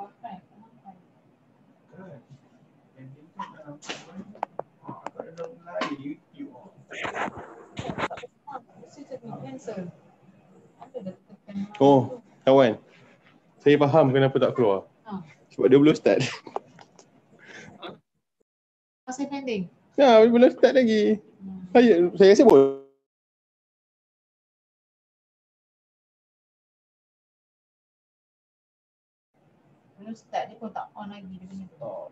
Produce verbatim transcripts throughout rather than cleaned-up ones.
Oh, kawan. Saya faham kenapa tak keluar. Sebab dia belum start. Masih pending? Ya, belum start lagi. Saya saya rasa boleh. Belum start, dia pun tak on lagi. Dia punya tu.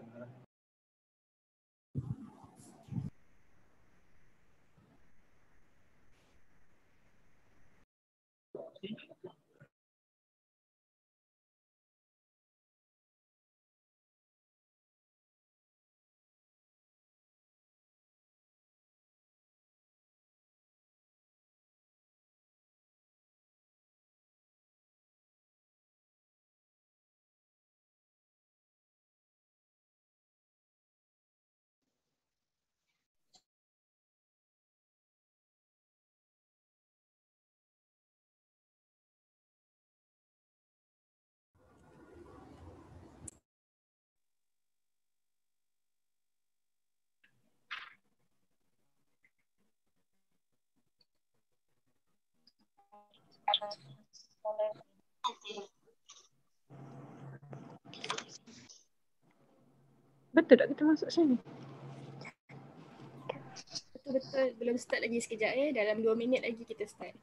Betul tak kita masuk sini? Betul-betul belum start lagi, sekejap ya. Dalam dua minit lagi kita start.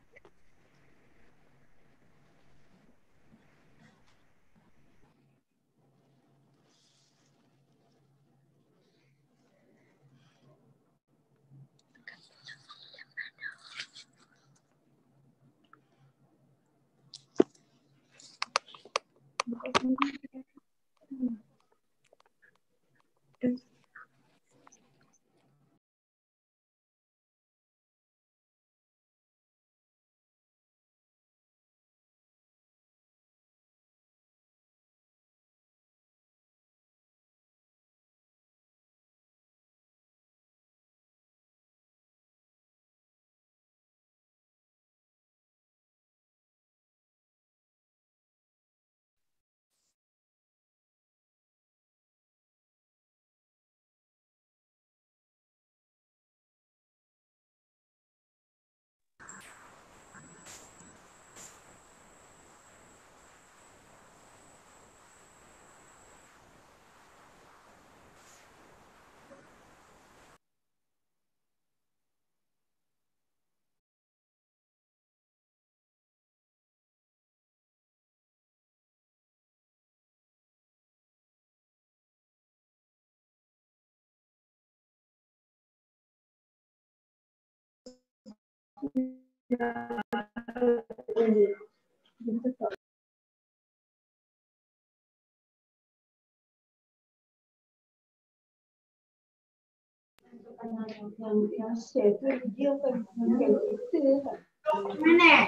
Yang share tu dia kan kita. Mana?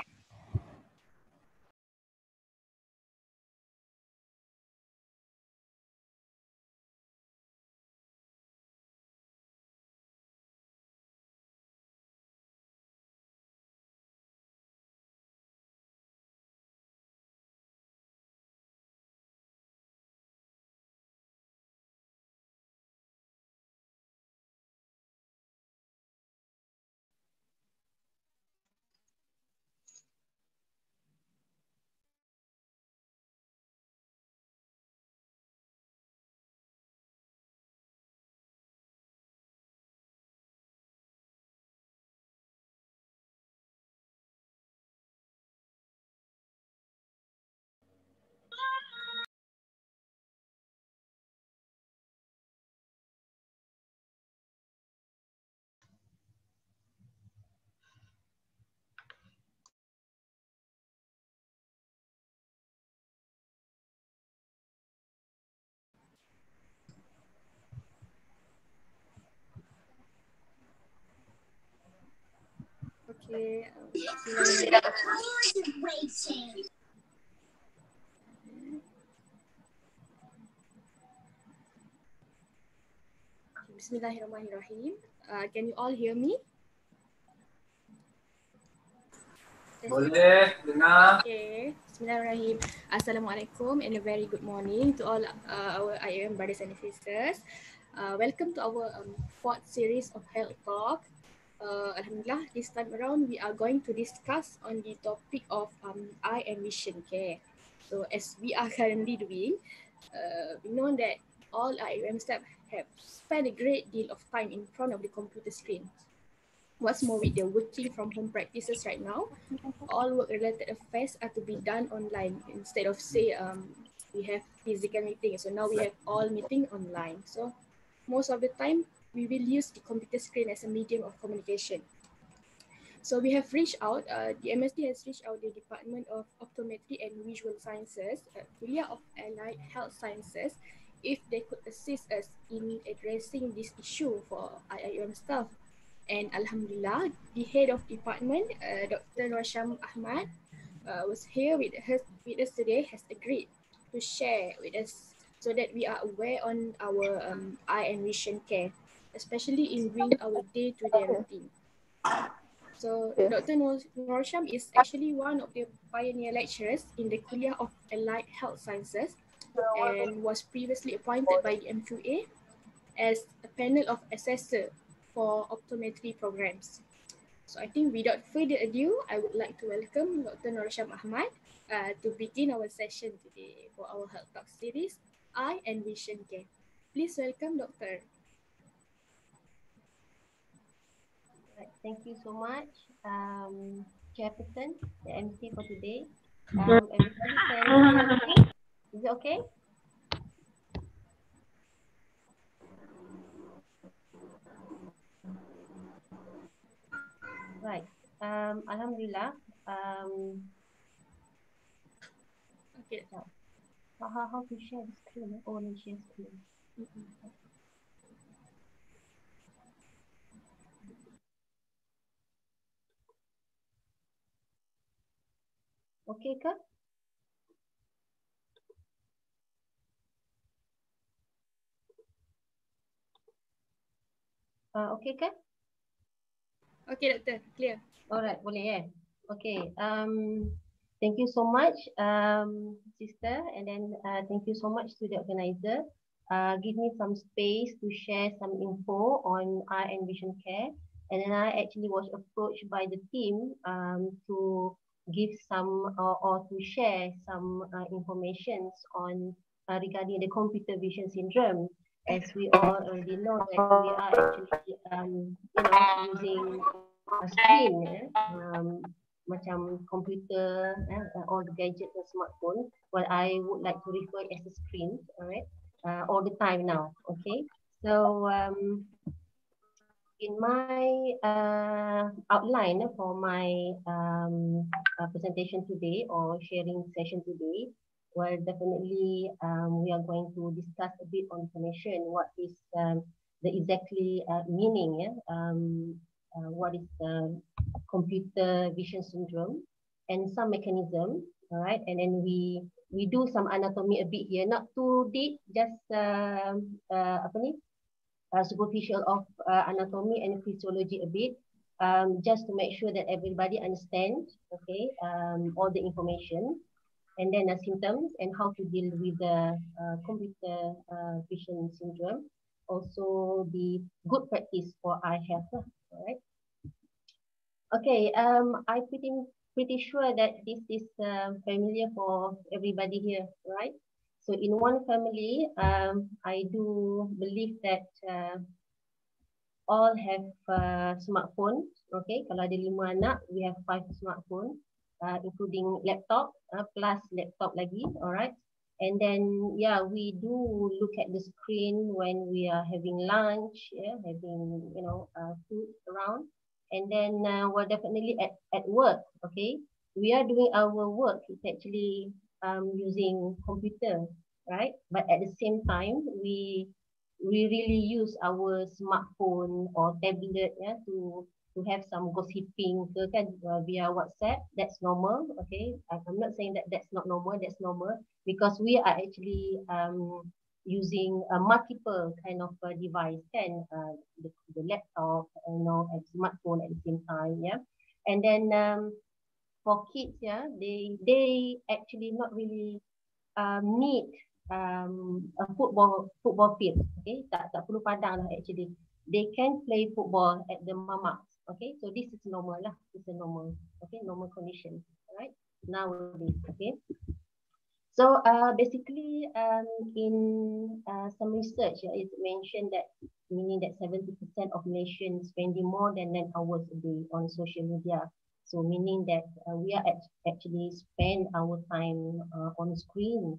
Okay. Bismillahirrahmanirrahim. Uh, can you all hear me? Boleh, dengar. Okay. Bismillahirrahmanirrahim. Assalamualaikum and a very good morning to all uh, our I A M brothers and sisters. Uh, welcome to our um, fourth series of Health Talk. Uh, Alhamdulillah, this time around we are going to discuss on the topic of um, eye and vision care. So as we are currently doing, uh, we know that all I A M staff have spent a great deal of time in front of the computer screen. What's more, with the working from home practices right now, all work-related affairs are to be done online instead of say um, we have physical meetings. So now we have all meeting online. So most of the time we will use the computer screen as a medium of communication. So we have reached out, uh, the M S D has reached out the Department of Optometry and Visual Sciences, uh, Kuliah of Allied Health Sciences, if they could assist us in addressing this issue for I I M staff. And Alhamdulillah, the head of department, uh, Doctor Norsham Ahmad, uh, was here with us, with us today, has agreed to share with us so that we are aware on our um, eye and vision care, especially in doing our day-to-day routine. So Doctor Norsham is actually one of the pioneer lecturers in the Kuliah of Allied Health Sciences and was previously appointed by the M Q A as a panel of assessor for optometry programs. So I think without further ado, I would like to welcome Doctor Norsham Ahmad uh, to begin our session today for our Health Talk series, Eye and Vision Care. Please welcome, Doctor. Right, thank you so much, um, Chairperson, the M C for today. Um, everybody can hear me? Is it okay? Right. Um, Alhamdulillah. Um, Okay. how, how, how to share the screen? Oh, no, share screen. Mm-hmm. Okay, ke? Uh, okay, ke? Okay, Doctor. Clear. Alright, boleh ya. Okay. Um, thank you so much, um, sister, and then uh, thank you so much to the organizer. Uh, give me some space to share some info on eye and vision care, and then I actually was approached by the team um, to give some uh, or to share some uh, information on uh, regarding the computer vision syndrome. As we all already know that we are actually um, you know using a screen, eh? um, macam komputer, eh? all the gadgets and smartphone. Well, I would like to refer as a screen, alright, uh, all the time now. Okay, so um, in my uh, outline for my um, uh, presentation today or sharing session today, well, definitely um, we are going to discuss a bit on information. What is um, the exactly uh, meaning? Yeah? Um, uh, what is the computer vision syndrome and some mechanism, all right? And then we we do some anatomy a bit here, not too deep, just uh, uh, apa ni? Uh, superficial of uh, anatomy and physiology a bit, um, just to make sure that everybody understands, okay, um, all the information, and then the symptoms and how to deal with the uh, computer uh, vision syndrome. Also, the good practice for eye health, all right. Okay, um, I pretty pretty sure that this is uh, familiar for everybody here, right? So in one family, um, I do believe that uh, all have uh, smartphone. Okay, kalau ada lima anak, we have five smartphone, uh, including laptop uh, plus laptop lagi. Alright, and then yeah, we do look at the screen when we are having lunch, yeah, having you know uh, food around, and then uh, we're definitely at at work. Okay, we are doing our work. It's actually um, using computer, right? But at the same time, we we really use our smartphone or tablet, yeah, to to have some gossiping ke kan uh, via WhatsApp. That's normal, okay. I'm not saying that that's not normal. That's normal because we are actually um, using a multiple kind of uh, device, kan, uh, the, the laptop, you know, and smartphone at the same time, yeah. And then um, for kids, yeah, they they actually not really um, need um, a football football field. Okay, tak tak perlu padang lah actually. They can play football at the mamak. Okay, so this is normal lah. This is a normal, okay, normal condition, right? Nowadays, okay. So uh, basically, um, in uh, some research, yeah, it's mentioned that meaning that seventy percent of nations spending more than nine hours a day on social media. So meaning that uh, we are act actually spend our time uh, on screen.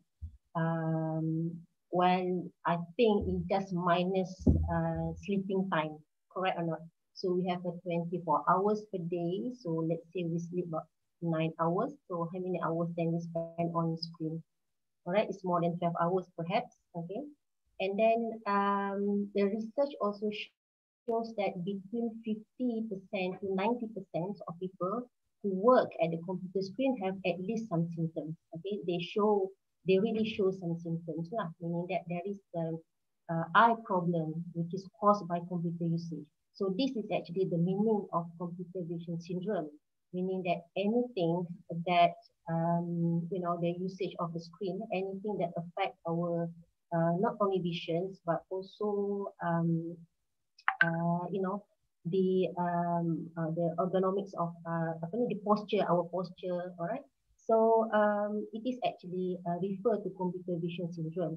Um, well, I think it just minus uh, sleeping time, correct or not? So we have a twenty-four hours per day. So let's say we sleep about nine hours. So how many hours then we spend on screen? All right, it's more than twelve hours perhaps. Okay, and then um, the research also shows that between fifty percent to ninety percent of people who work at the computer screen have at least some symptoms. Okay, they show, they really show some symptoms lah, meaning that there is the uh, eye problem which is caused by computer usage. So this is actually the meaning of computer vision syndrome, meaning that anything that um, you know, the usage of the screen, anything that affect our uh, not only visions but also um, uh, you know, the um, uh, the ergonomics of uh, apa ni, the posture, our posture, all right. So um, it is actually uh, referred to computer vision syndrome.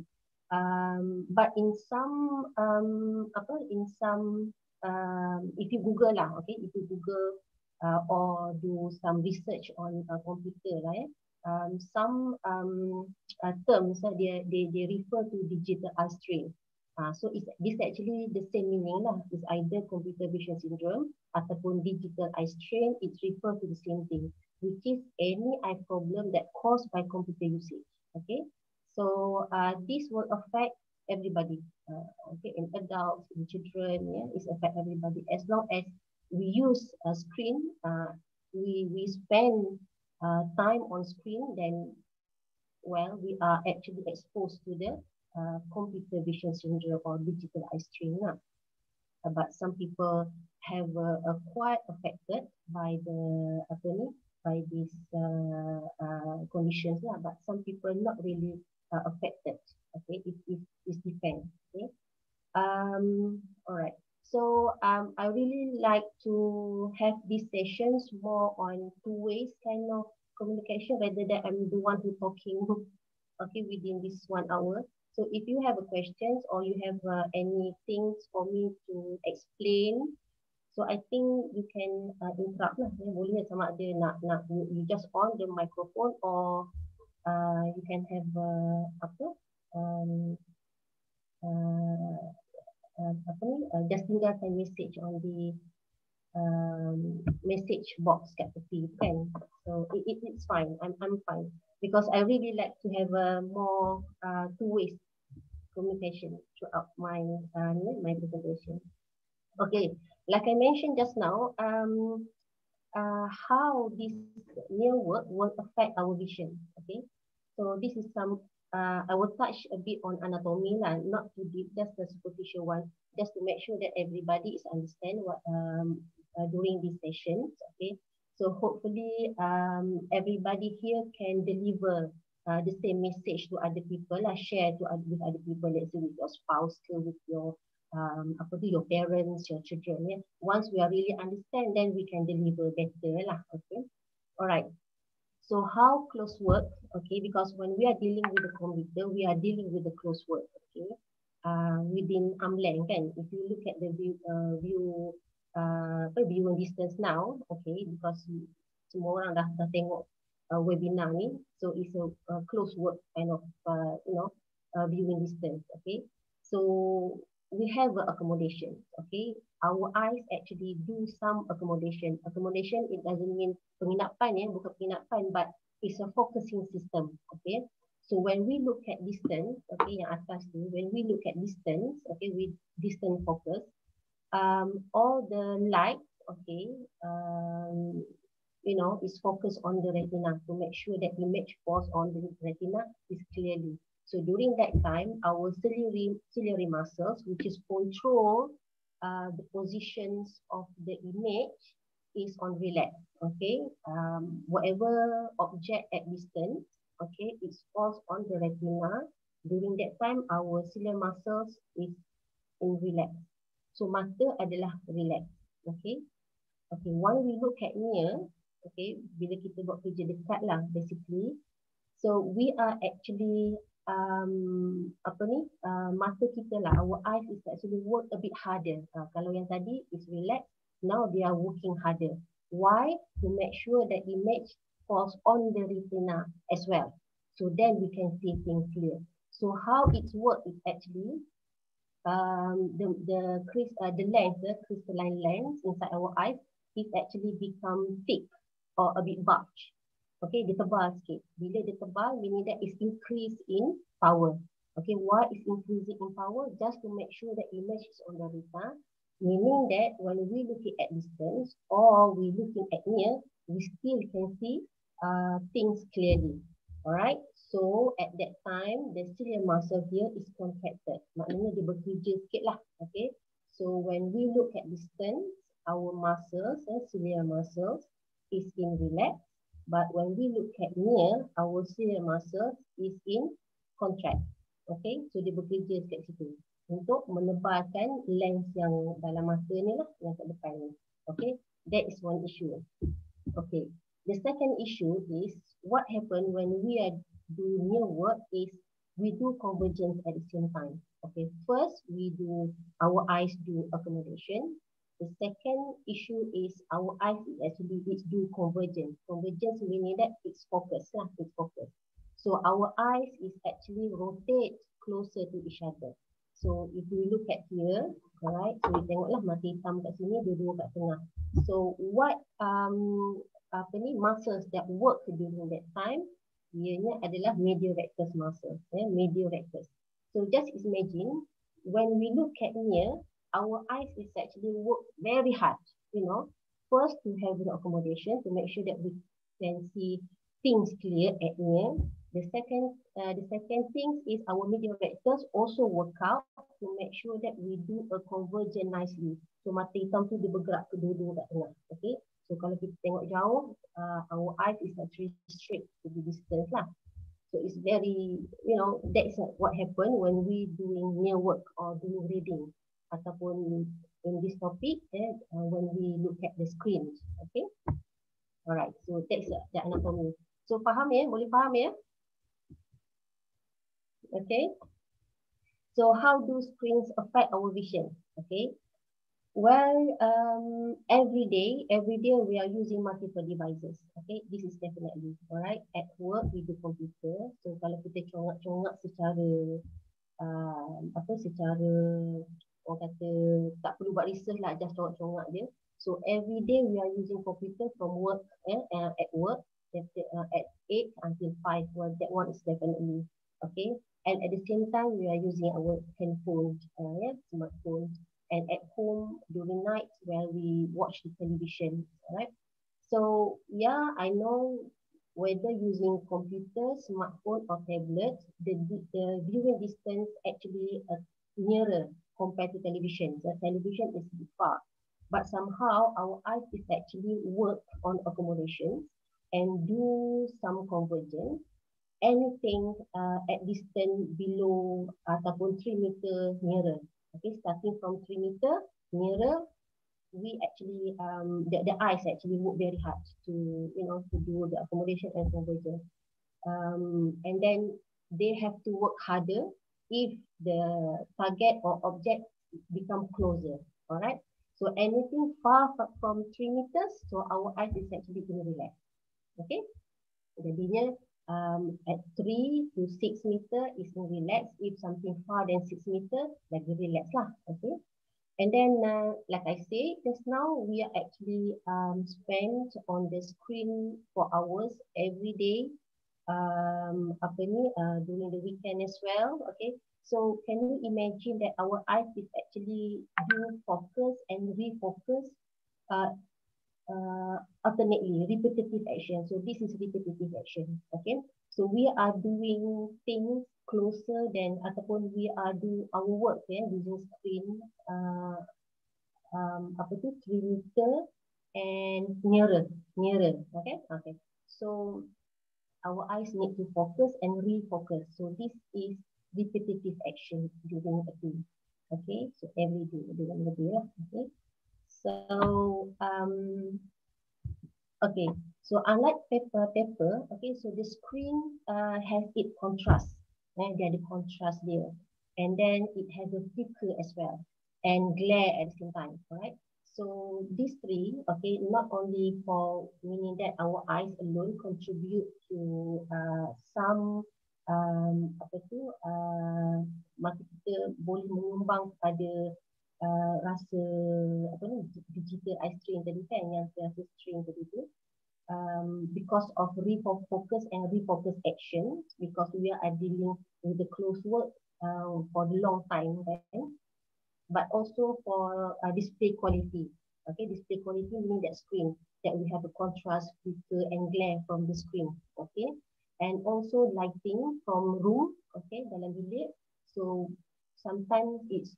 Um, but in some um, apa, in some um, if you Google lah, okay, if you Google uh, or do some research on uh, computer, right? Um, some um, uh, terms uh, they, they they refer to digital eye strain. Uh, so it's this actually the same meaning lah. It's either computer vision syndrome ataupun digital eye strain. It's referred to the same thing, which is any eye problem that caused by computer usage. Okay, so uh, this will affect everybody. Uh, okay, in adults, in children, yeah, it's affect everybody as long as we use a screen. Uh, we we spend uh, time on screen, then well, we are actually exposed to the Uh, computer vision syndrome or digital eye strain. Uh, but some people have uh, uh, quite affected by the apa ni, by these uh, uh, conditions. Uh, but some people not really uh, affected. Okay, it, it, it depends. Okay. Um, all right. So um, I really like to have these sessions more on two ways kind of communication rather than I'm the one who talking. Okay, within this one hour. So if you have a questions or you have uh, any things for me to explain, so I think you can uh, interrupt lah. Ya, boleh sama ada nak nak you just on the microphone or uh, you can have uh, apa um, uh, uh, apa ni uh, just tinggalkan message on the um, message box kat tepi kan. So it, it it's fine. I'm I'm fine because I really like to have a more uh, two ways communication throughout my uh, my presentation. Okay, like I mentioned just now, um, uh, how this near work will affect our vision. Okay, so this is some. Uh, I will touch a bit on anatomy, lah, not too deep, just the superficial one, just to make sure that everybody is understand what um, uh, during these sessions. Okay, so hopefully um, everybody here can deliver Uh, the same message to other people lah, share to other, with other people, let's say with your spouse, with your um, apa tu, your parents, your children. Yeah. Once we are really understand, then we can deliver better lah. Okay. Alright. So how close work? Okay, because when we are dealing with the computer, we are dealing with the close work. Okay. Uh, within arm length, kan? If you look at the view, uh, view, uh, view distance now, okay, because semua orang dah dah tengok Uh, webinar ni, so it's a, a close work kind of uh, you know uh, viewing distance. Okay, so we have a accommodation. Okay, our eyes actually do some accommodation. Accommodation, it doesn't mean penginapan ya, bukan penginapan, but it's a focusing system. Okay, so when we look at distance, okay, yang atas tu, when we look at distance, okay, with distance focus, um, all the light, okay, um, you know, is focused on the retina to make sure that image falls on the retina is clearly. So during that time, our ciliary, ciliary muscles, which is control uh, the positions of the image, is on relax. Okay, um, whatever object at distance, okay, it falls on the retina. During that time, our ciliary muscles is in relax. So mata adalah relax. Okay, okay. When we look at near, okay, bila kita buat kerja dekat lah, basically. So we are actually um, apa ni, uh, mata kita lah, our eyes is actually work a bit harder. Uh, kalau yang tadi is relax, now they are working harder. Why? To make sure that image falls on the retina as well. So then we can see things clear. So how it works is actually um, the the, uh, the lens, the crystalline lens inside our eyes is actually become thick or a bit bulge. Okay, dia tebal sikit. Bila dia tebal, meaning that is increase in power. Okay, why is increasing in power? Just to make sure that image is on the retina. Meaning that when we looking at distance or we looking at near, we still can see uh, things clearly. Alright, so at that time, the ciliary muscle here is contracted. Maknanya dia bekerja sikit lah. Okay, so when we look at distance, our muscles, uh, ciliary muscles is in relax. But when we look at near, our ciliary muscles is in contract. Okay, so dia bekerja dekat situ untuk menebalkan lens yang dalam mata ni lah, yang kat depan ni. Okay, that is one issue. Okay, the second issue is what happen when we are doing near work is we do convergence at the same time. Okay, first we do, our eyes do accommodation. The second issue is our eyes actually is do convergence. Convergence meaning that it's focus lah, it's focus. So our eyes is actually rotate closer to each other. So if we look at here, alright, so we tengoklah mata hitam kat sini, dua-dua kat tengah. So what um apa ni muscles that work during that time, ianya adalah medial rectus muscle, yeah, medial rectus. So just imagine when we look at near, our eyes is actually work very hard, you know, first to have the accommodation to make sure that we can see things clear at near. The second, uh, the second thing is our medial rectus also work out to make sure that we do a convergence nicely. So mata hitam tu dia bergerak ke dua-dua kat tengah, okay. So kalau kita tengok jauh, uh, our eyes is actually straight to the distance lah. So it's very, you know, that's what happen when we doing near work or doing reading. Ataupun in this topic, eh, uh, when we look at the screens, okay. Alright, so that's uh, the anatomy. So faham ya, boleh faham ya? Okay. So how do screens affect our vision? Okay. Well, um, every day, every day we are using multiple devices. Okay, this is definitely alright. At work we do computer. So kalau kita congak-congak secara uh, apa, secara orang kata tak perlu buat research lah, just congak-congak je. So every day we are using computer from work, eh, uh, at work at, uh, at eight until five. Well, that one is definitely okay. And at the same time we are using our handphone, uh, yeah, smartphone. And at home during nights where we watch the television, right? So yeah, I know whether using computer, smartphone or tablet, the, the viewing distance actually uh, nearer compared to television. The television is far, but somehow our eyes is actually work on accommodation and do some convergence. Anything uh, at distance below ataupun three meter nearer. Okay, starting from three meter nearer, we actually um the, the eyes actually work very hard to, you know, to do the accommodation and convergence. Um, and then they have to work harder if the target or object become closer. All right. So anything far from three meters, so our eyes is actually going to relax. Okay. Jadinya um, at three to six meter is more relaxed. If something far than six meter, lagi relax lah. Okay. And then, uh, like I say, just now we are actually um, spent on the screen for hours every day. Um, apa ni, uh, during the weekend as well. Okay. So can you imagine that our eyes is actually do focus and refocus uh, uh, alternately, repetitive action. So this is repetitive action. Okay. So we are doing things closer than ataupun we are do our work, yeah, using screen uh, um, apa tu three meter and nearer, nearer. Okay, okay. So our eyes need to focus and refocus. So this is repetitive action during a day. Okay, so every day, during the day. Okay, so um, okay. So unlike paper, paper. Okay, so the screen uh, has its contrast. And there the contrast there, and then it has a flicker as well, and glare at the same time. All right. So these three, okay, not only for meaning that our eyes alone contribute to uh, some um, apa tu, uh, maka kita boleh menyumbang kepada uh, rasa apa ni digital eye strain tadi kan, yang rasa strain tadi tu. Um, because of refocus and refocus action, because we are dealing with the close work uh, for the long time, right? But also for uh, display quality. Okay, display quality meaning that screen, that we have a contrast, flicker and glare from the screen. Okay, and also lighting from room. Okay, dalam bilik. So sometimes it's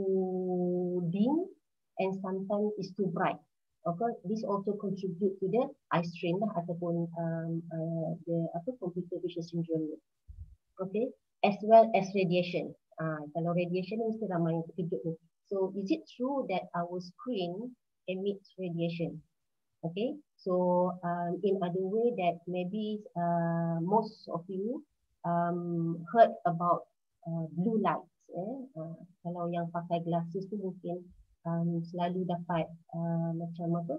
too dim and sometimes it's too bright. Okay, this also contribute to the eye strain lah, ataupun um, uh, the apa computer vision syndrome. Okay, as well as radiation. Uh, kalau radiation ni mesti ramai yang terkejut ni. So is it true that our screen emits radiation? Okay, so um, in other way that maybe uh, most of you um, heard about uh, blue lights. Eh? Uh, kalau yang pakai glasses tu mungkin Um, selalu dapat uh, macam apa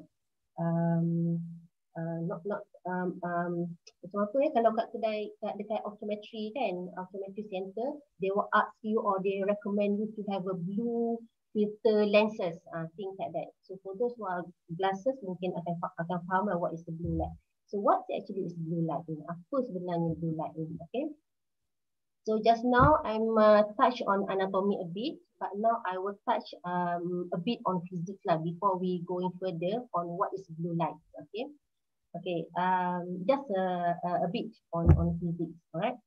um, uh, not not um, um, macam apa ya, kalau kat kedai kat dekat optometry kan, optometry center, they will ask you or they recommend you to have a blue filter lenses, uh, things like that. So for those who are glasses mungkin akan akan faham lah what is the blue light. So what actually is blue light ni? Apa sebenarnya blue light ni? Okay. So just now I'm uh, touch on anatomy a bit, but now I will touch um, a bit on physics lah before we going further on what is blue light. Okay, okay. Um, just a, a bit on on physics, alright.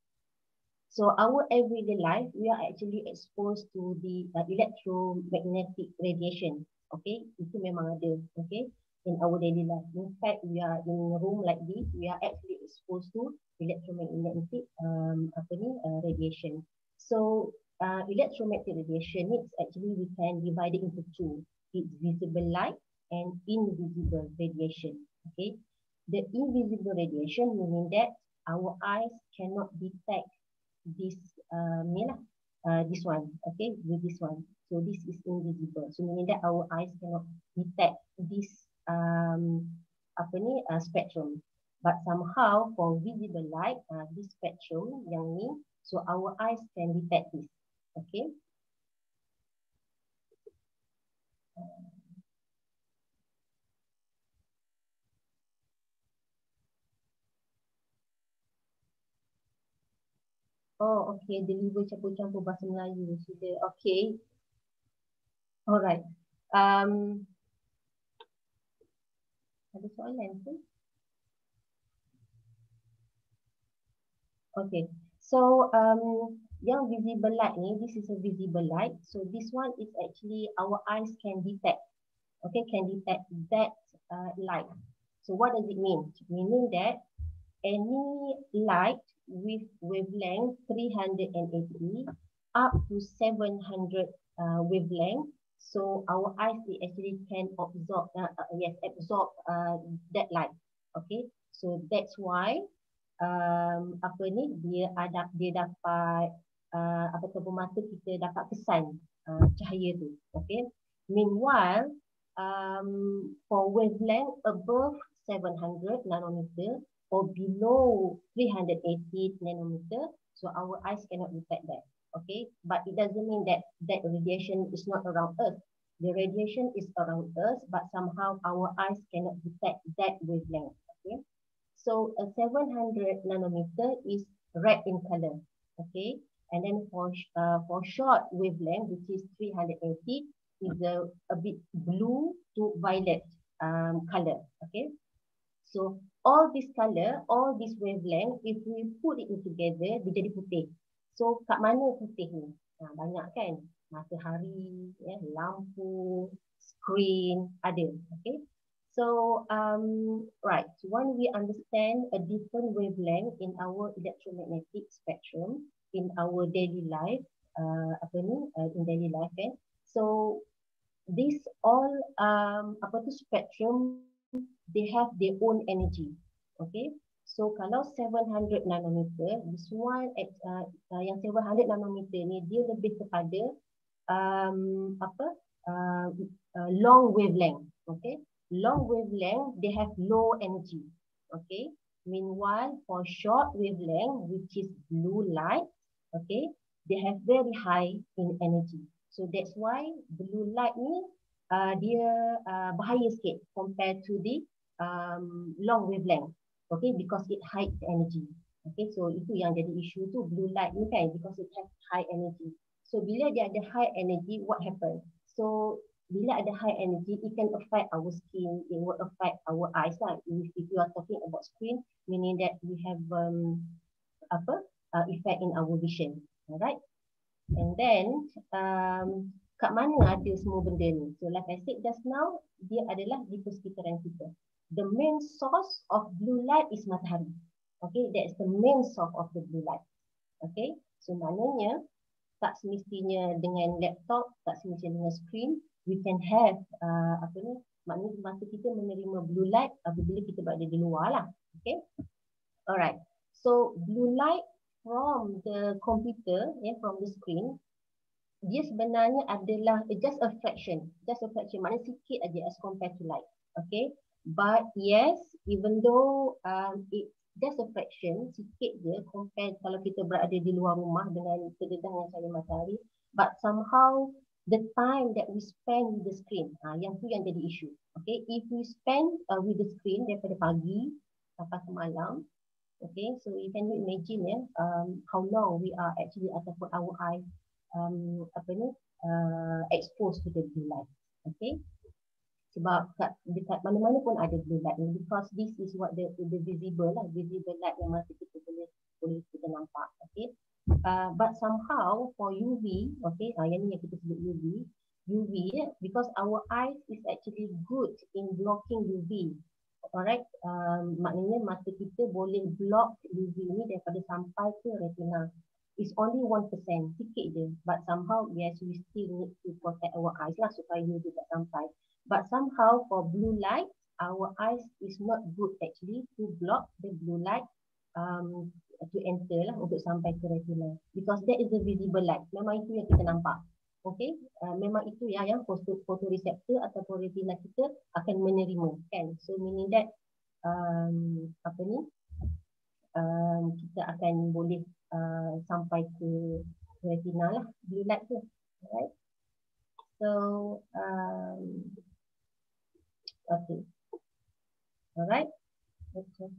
So our everyday life, we are actually exposed to the uh, electromagnetic radiation. Okay, itu memang ada. Okay, in our daily life. In fact, we are in a room like this, we are actually exposed to electromagnetic um, apa ni, uh, radiation. So uh, electromagnetic radiation is actually we can divide it into two. It's visible light and invisible radiation. Okay, the invisible radiation meaning that our eyes cannot detect this uh, ni lah, uh, this one. Okay, with this one. So this is invisible. So meaning that our eyes cannot detect this um, apa ni uh, spectrum. But somehow for visible light, uh, this spectrum yang ni, so our eyes can detect this. Okay. Oh, okay. Deliver campur-campur bahasa Melayu sudah. Okay. Alright. Um, ada soalan tu? Okay, so um, yang visible light ni, this is a visible light. So this one is actually our eyes can detect. Okay, can detect that uh, light. So what does it mean? Meaning that any light with wavelength three hundred eighty up to seven hundred uh, wavelength, so our eyes they actually can absorb, uh, uh, yes, absorb uh, that light. Okay, so that's why. Um, apa ni dia ada dia dapat uh, apa tu mata kita dapat kesan uh, cahaya tu. Okay. Meanwhile, um, for wavelength above seven hundred nanometer or below three hundred eighty nanometer, so our eyes cannot detect that. Okay, but it doesn't mean that that radiation is not around us. The radiation is around us, but somehow our eyes cannot detect that wavelength. Okay. So a seven hundred nanometer is red in color, okay, and then for uh, for short wavelength, which is three hundred eighty, is a, a bit blue to violet um, color, okay. So all this color, all this wavelength, if we put it together, dia jadi putih. So kat mana putih ni? Nah, banyak kan? Matahari, ya, lampu, screen, ada, okay. So, um, right, when we understand a different wavelength in our electromagnetic spectrum in our daily life, uh, apa ni, uh, in daily life, kan? So, this all um, apa tu spectrum, they have their own energy, okay? So, kalau seven hundred nanometer, this one, uh, uh, yang seven hundred nanometer ni, dia lebih kepada um, apa, uh, uh, long wavelength, okay? Long wavelength, they have low energy. Okay. Meanwhile, for short wavelength, which is blue light, okay, they have very high in energy. So that's why blue light ni uh, dia uh, bahaya sikit compared to the um, long wavelength. Okay, because it hides energy. Okay, so itu yang jadi isu tu blue light ni kan, because it has high energy. So bila dia ada high energy, what happen? So bila ada high energy, it can affect our skin, it will affect our eyes lah. If, if you are talking about screen, meaning that we have um, apa uh, effect in our vision, alright? And then um, kat mana ada semua benda ni? So like I said just now, dia adalah di persekitaran kita. The main source of blue light is matahari. Okay, that's the main source of the blue light. Okay, so maknanya tak semestinya dengan laptop, tak semestinya dengan screen, we can have uh, apa ni, maknanya mata kita menerima blue light apabila kita berada di luar lah. Okay, alright. So blue light from the computer, yeah, from the screen, dia sebenarnya adalah just a fraction, just a fraction, maknanya sikit aja as compared to light. Okay, but yes, even though um, it just a fraction, sikit je compare kalau kita berada di luar rumah dengan terdedahnya cahaya matahari, but somehow the time that we spend with the screen, ha, yang tu yang jadi isu. Okay, if we spend uh, with the screen daripada pagi sampai ke malam, okay, so you can imagine ya, yeah, um, how long we are actually ataupun our eye um, apa ni, uh, exposed to the blue light. Okay, sebab kat, dekat mana-mana pun ada blue light ni, because this is what the, the visible lah, visible light yang masa kita boleh boleh kita nampak. Okay. Uh, but somehow for U V, okay, uh, yang ni yang kita sebut U V, U V, yeah, because our eyes is actually good in blocking U V. Alright, um, maknanya mata kita boleh block U V ni daripada sampai ke retina. It's only one percent, sikit je. But somehow, yes, we still need to protect our eyes lah supaya U V tak sampai. But somehow for blue light, our eyes is not good actually to block the blue light um, to enter lah, untuk sampai ke retina, because that is the visible light. Memang itu yang kita nampak. Okay, uh, memang itu yang yang photoreceptor ataupun retina kita akan menerima, kan? So meaning that um, apa ni, um, kita akan boleh uh, sampai ke retina lah blue light tu, right? So um, okay, alright, okay.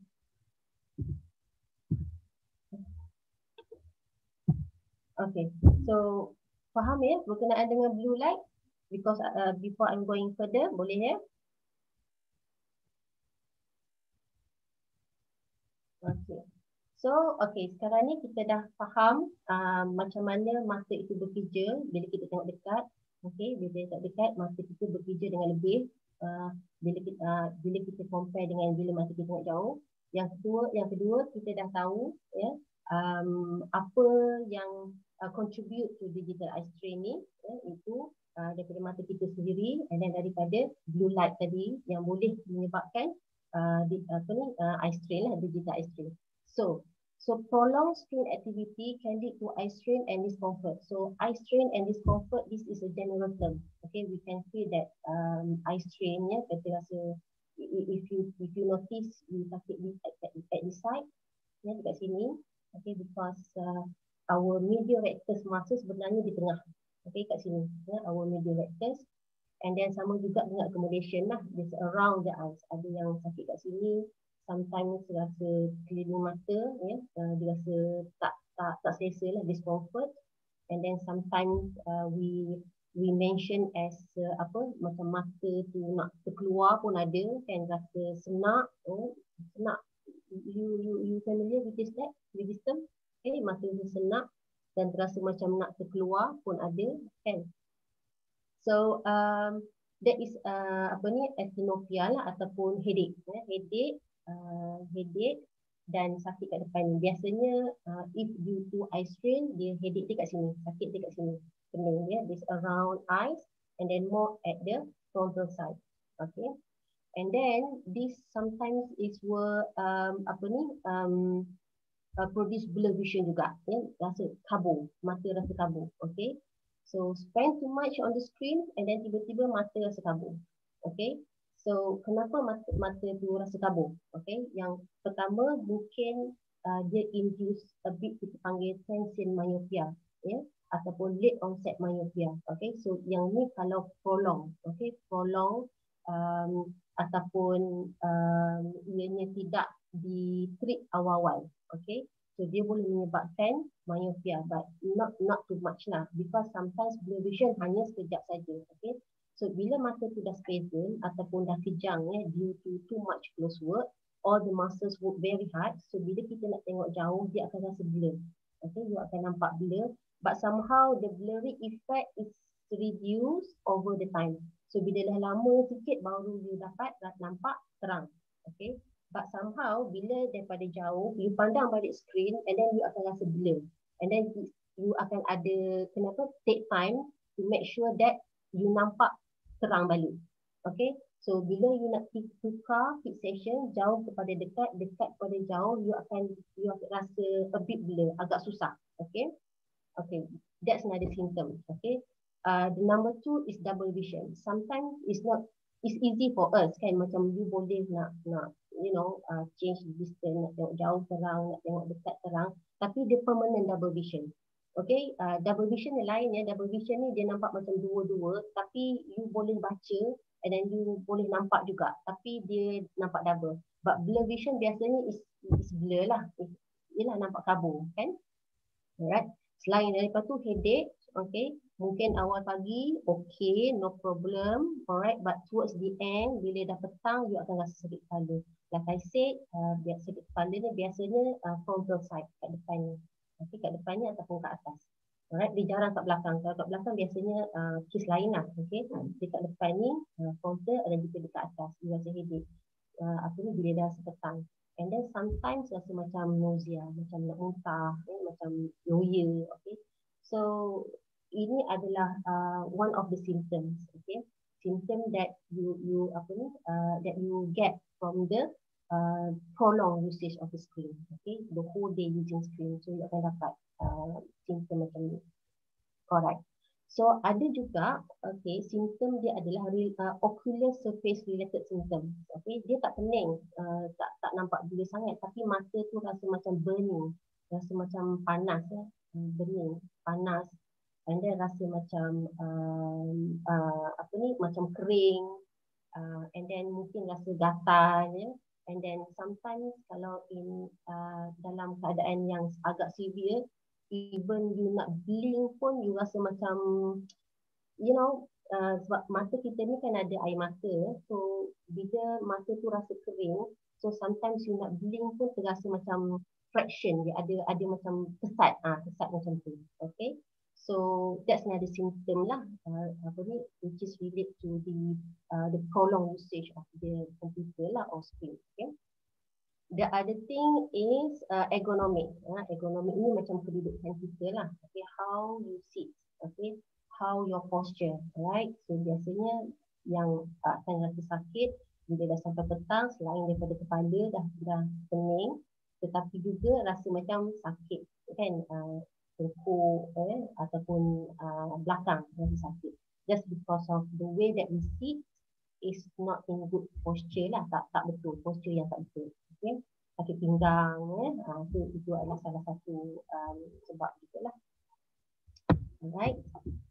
Okay, so faham ya berkenaan dengan blue light? Because uh, before I'm going further, boleh ya? Okay, so okay, sekarang ni kita dah faham uh, macam mana mata itu bekerja bila kita tengok dekat. Okay, bila tengok dekat, mata kita bekerja dengan lebih uh, bila kita uh, bila kita compare dengan bila mata kita tengok jauh. Yang kedua, yang kedua kita dah tahu ya, um, apa yang Uh, contribute to digital eye strain ni, ya, itu uh, daripada mata kita sendiri, and then daripada blue light tadi yang boleh menyebabkan uh, di, apa ni, uh, eye strain lah, digital eye strain. So, so prolonged screen activity can lead to eye strain and discomfort. So eye strain and discomfort, this is a general term. Okay, we can feel that um, eye strain, ya, kita rasa if you if you notice you sakit at, at, at the side, ya, dekat sini, okay, because uh, our medial rectus muscle sebenarnya di tengah, okay, kat sini, ya, our medial rectus, and then sama juga dengan accommodation lah, just around the eyes. Ada yang sakit kat sini, sometimes rasa keliling mata, ya, uh, dia rasa tak tak tak selesa lah, discomfort, and then sometimes uh, we we mention as uh, apa, macam mata tu nak terkeluar pun ada, kan, rasa senak, oh, senak. You you you familiar with this that with this term? Okay, mata tu senak dan terasa macam nak terkeluar pun ada, kan? So um, that is uh, apa ni, actinopia lah ataupun headache. Eh, headache, uh, headache dan sakit kat depan ni. Biasanya uh, if due to eye strain, dia headache dia kat sini, sakit dia kat sini. Pening dia, this around eyes and then more at the frontal side. Okay. And then this sometimes is were um, apa ni um, uh, produce blur vision juga, ya, rasa kabur, mata rasa kabur. Okay. So spend too much on the screen and then tiba-tiba mata rasa kabur. Okay. So kenapa mata, mata tu rasa kabur? Okay. Yang pertama mungkin uh, dia induce a bit, kita panggil transient myopia, ya, ataupun late onset myopia. Okay. So yang ni kalau prolong, okay, prolong um, ataupun um, ianya tidak di-treat awal-awal. Okay. So dia boleh menyebabkan myopia, but not not too much lah, because sometimes blur vision hanya sekejap saja. Okay. So bila mata tu dah spasm ataupun dah kejang, ya, due to too much close work, all the muscles work very hard. So bila kita nak tengok jauh, dia akan rasa blur. Okay, you akan nampak blur, but somehow the blurry effect is reduced over the time. So bila dah lama sikit baru you dapat nampak terang. Okay. But somehow bila daripada jauh you pandang balik screen and then you akan rasa blur. And then you akan ada, kenapa, take time to make sure that you nampak terang balik. Okay. So bila you nak tukar fixation jauh kepada dekat, dekat kepada jauh, you akan you akan rasa a bit blur, agak susah. Okay. Okay. That's another symptom. Okay. Uh, the number two is double vision. Sometimes it's not, it's easy for us kan, macam you boleh nak nak you know uh, change distance, nak tengok jauh terang, nak tengok dekat terang, tapi dia permanent double vision. Okay, uh, double vision yang lain ya, double vision ni dia nampak macam dua-dua, tapi you boleh baca and then you boleh nampak juga, tapi dia nampak double. But blur vision biasanya is, is blur lah, ialah nampak kabur kan. Alright, selain daripada tu headache, okay, mungkin awal pagi okay, no problem, alright, but towards the end bila dah petang you akan rasa sakit kepala. Like I said, uh, sakit kepala ni biasanya uh, frontal side, kat depan ni. Okay, kat depan ni ataupun kat atas. Alright, dia jarang kat belakang. Kalau kat belakang biasanya uh, kes lain lah. Okay, dekat depan ni uh, frontal dan juga dekat atas you rasa headache. Uh, apa ni bila dah rasa petang. And then sometimes rasa macam nausea, macam nak muntah, eh, macam loya. Okay, so ini adalah uh, one of the symptoms. Okay, symptom that you you apa ni uh, that you get from the uh, prolonged usage of the screen. Okay, the whole day using screen, so you akan dapat uh, symptom macam ni. Alright. So ada juga, okay, symptom dia adalah real, uh, ocular surface related symptom. Okay, dia tak pening, uh, tak tak nampak bila sangat, tapi mata tu rasa macam burning, rasa macam panas, ya, burning, panas, and then rasa macam um, uh, apa ni, macam kering, uh, and then mungkin rasa gatal, ya. And then sometimes kalau in uh, dalam keadaan yang agak severe, even you nak blink pun you rasa macam, you know, uh, sebab mata kita ni kan ada air mata, so bila mata tu rasa kering, so sometimes you nak blink pun terasa macam fraction, dia ada ada macam kesat, ah kesat macam tu. Okay, so that's another symptom lah, uh, apa ni, which is related to the uh, the prolonged usage of the computer lah or screen. Okay. The other thing is uh, ergonomic. Uh, ergonomic ni macam kedudukan kita lah. Okay, how you sit. Okay, how your posture. Right. So biasanya yang uh, akan rasa sakit bila dah sampai petang, selain daripada kepala dah dah pening, tetapi juga rasa macam sakit kan, uh, tengkuk eh, ataupun uh, belakang rasa sakit. Just because of the way that we sit is not in good posture lah, tak tak betul, posture yang tak betul. Okay, sakit pinggang, eh, uh, itu itu adalah salah satu um, sebab gitulah. Alright,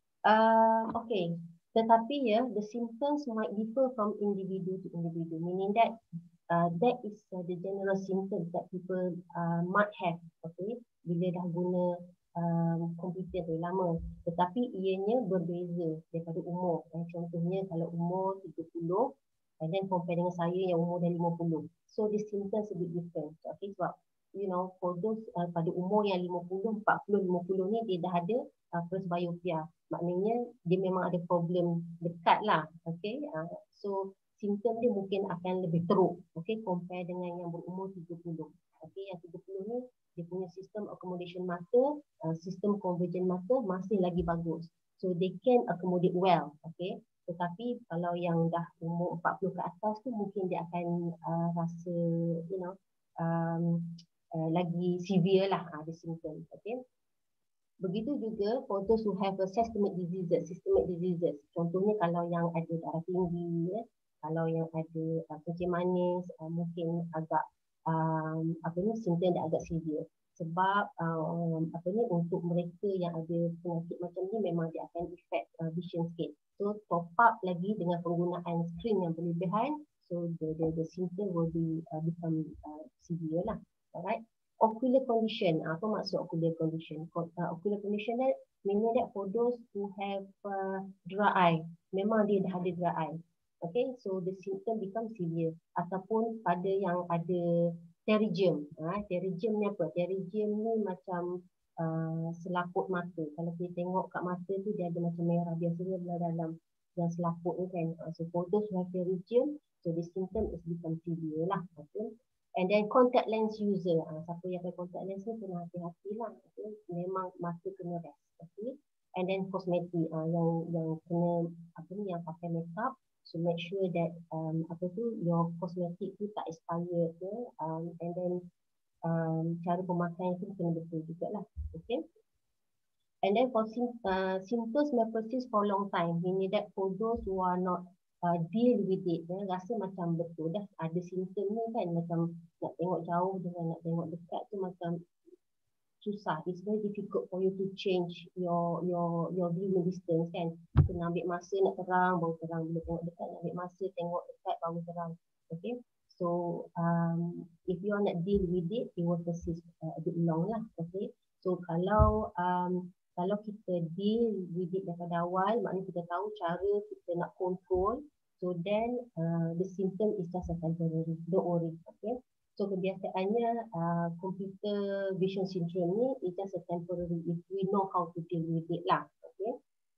uh, okay. Tetapi ya, the symptoms might differ from individu to individu, meaning that uh, that is uh, the general symptoms that people uh, might have. Okay, bila dah guna um, komputer tu lama, tetapi ianya berbeza daripada umur. Eh, contohnya kalau umur tiga puluh, and then compare dengan saya yang umur dah lima puluh. So the symptoms a bit different. Okay, sebab you know, for those uh, pada umur yang lima puluh, empat puluh, lima puluh ni dia dah ada uh, presbyopia. Maknanya dia memang ada problem dekat lah. Okay. Uh, so simptom dia mungkin akan lebih teruk. Okay. Compare dengan yang berumur tiga puluh. Okay. Yang tiga puluh ni dia punya sistem accommodation mata, uh, sistem convergent mata masih lagi bagus. So they can accommodate well. Okay. Tetapi kalau yang dah umur empat puluh ke atas tu mungkin dia akan uh, rasa, you know, um, uh, lagi severe lah ada simptom. Okay. Begitu juga for those who have a systemic diseases, systemic diseases. Contohnya kalau yang ada darah tinggi, ya, kalau yang ada uh, kencing manis, uh, mungkin agak um, apa ni simptom dia agak severe. Sebab um, apa ni untuk mereka yang ada penyakit macam ni memang dia akan affect uh, vision sikit. So top up lagi dengan penggunaan skrin yang berlebihan, so the the, the symptom will be uh, become uh, severe lah. Alright. Ocular condition. Apa maksud ocular condition? Uh, ocular condition that meaning that for those who have uh, dry eye, memang dia dah ada dry eye. Okay, so the symptom become severe. Ataupun pada yang ada pterygium. Ha, pterygium ni apa? Pterygium ni macam uh, selaput mata. Kalau kita tengok kat mata tu dia ada macam merah. Biasanya belah dalam yang selaput ni kan. Uh, so for those who have pterygium, so the symptom is become severe lah. Okay. And then contact lens user. Uh, siapa yang pakai contact lens ni kena hati-hati lah. Okay. Memang mata kena rest. Okay. And then cosmetic. Uh, yang yang kena apa ni yang pakai makeup. So make sure that um, apa tu your cosmetic tu tak expired ya. Um, and then um, cara pemakaian tu kena betul juga lah. Okay. And then for sim uh, symptoms may persist for a long time. Meaning that for those who are not uh, deal with it, ya, rasa macam betul dah ada simptom ni kan, macam nak tengok jauh dengan nak tengok dekat tu macam susah. It's very difficult for you to change your your your viewing distance kan. Kena ambil masa nak terang baru terang, bila tengok dekat nak ambil masa tengok dekat baru terang. Okay. So um, if you are not deal with it, it will persist uh, a bit long lah. Okay. So kalau um, kalau kita deal with it daripada awal, maknanya kita tahu cara kita nak control. So then uh, the symptom is just a temporary. Don't worry. Okay. So kebiasaannya uh, computer vision syndrome ni is just a temporary if we know how to deal with it lah. Okay.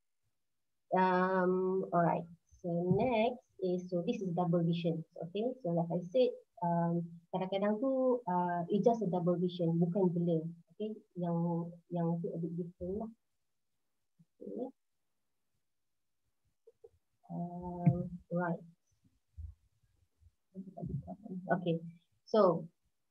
Um, alright. So next is, so this is double vision. Okay. So like I said, um, kadang-kadang tu uh, it's just a double vision, bukan blur. Okay. Yang yang tu a bit different lah. Okay. Um, right. Okay. So,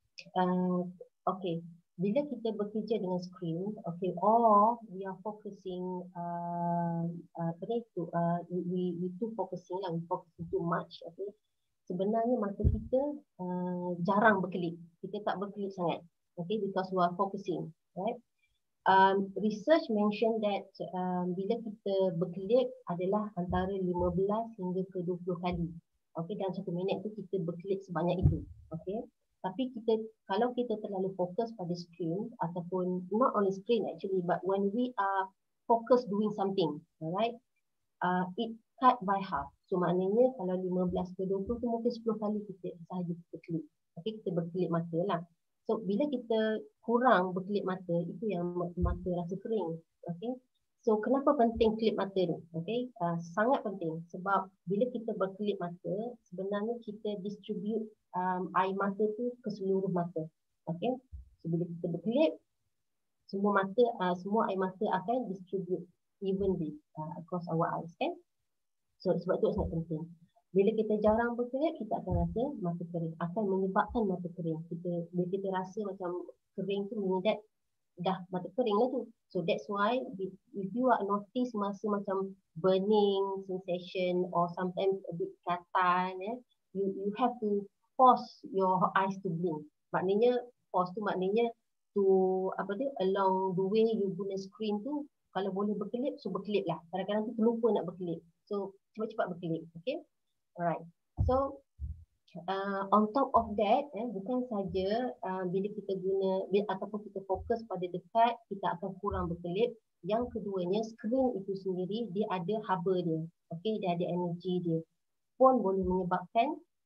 uh, okay, bila kita bekerja dengan screen, okay, or we are focusing, uh, uh, to, uh, we we too focusing lah, we focusing too much, okay. Sebenarnya mata kita uh, jarang berkelip, kita tak berkelip sangat, okay, because we are focusing, right. Um, research mention that um, bila kita berkelip adalah antara lima belas hingga ke dua puluh kali. Okay, dalam satu minit tu kita berkelip sebanyak itu. Okay. Tapi kita, kalau kita terlalu fokus pada screen ataupun not only screen actually, but when we are focus doing something, alright, uh, it cut by half. So maknanya kalau lima belas ke dua puluh tu mungkin sepuluh kali kita sahaja kita kelip. Okay, kita berkelip mata lah. So bila kita kurang berkelip mata, itu yang mata rasa kering. Okay. So kenapa penting kelip mata ni? Okay, uh, sangat penting sebab bila kita berkelip mata, sebenarnya kita distribute um, air mata tu ke seluruh mata. Okay, so bila kita berkelip, semua mata, uh, semua air mata akan distribute evenly uh, across our eyes, kan? So sebab tu sangat penting. Bila kita jarang berkelip, kita akan rasa mata kering, akan menyebabkan mata kering. Kita bila kita rasa macam kering tu meaning that dah mata kering lah tu. So that's why if, if you are notice masa macam burning sensation or sometimes a bit katan, eh, you you have to force your eyes to blink. Maknanya force tu maknanya to apa dia along the way you guna screen tu, kalau boleh berkelip, so berkelip lah. Kadang-kadang tu terlupa nak berkelip. So cepat-cepat berkelip. Okay. Alright. So Uh, on top of that, eh, bukan saja uh, bila kita guna bila, ataupun kita fokus pada dekat, kita akan kurang berkelip. Yang keduanya, skrin itu sendiri dia ada haba dia, okay, dia ada energi dia, pun boleh menyebabkan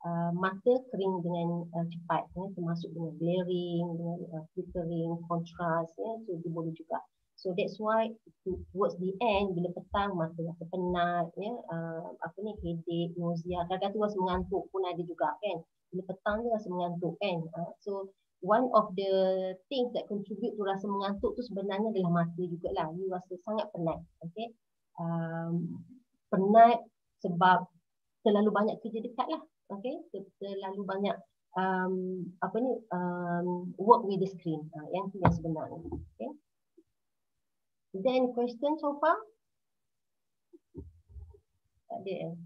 uh, mata kering dengan uh, cepat, ya, termasuk dengan glaring, dengan uh, flickering, contrast, ya, so dia boleh juga. So that's why towards the end, bila petang mata rasa penat, ya, uh, apa ni, headache, nausea, kadang-kadang tu rasa mengantuk pun ada juga kan. Bila petang dia rasa mengantuk kan. Uh, so one of the things that contribute to rasa mengantuk tu sebenarnya adalah mata jugalah. You rasa sangat penat, okay. Um, penat sebab terlalu banyak kerja dekat lah, okay. Terlalu banyak um, apa ni, um, work with the screen, uh, yang tu yang sebenarnya, okay. Then question so far? Tak ada eh?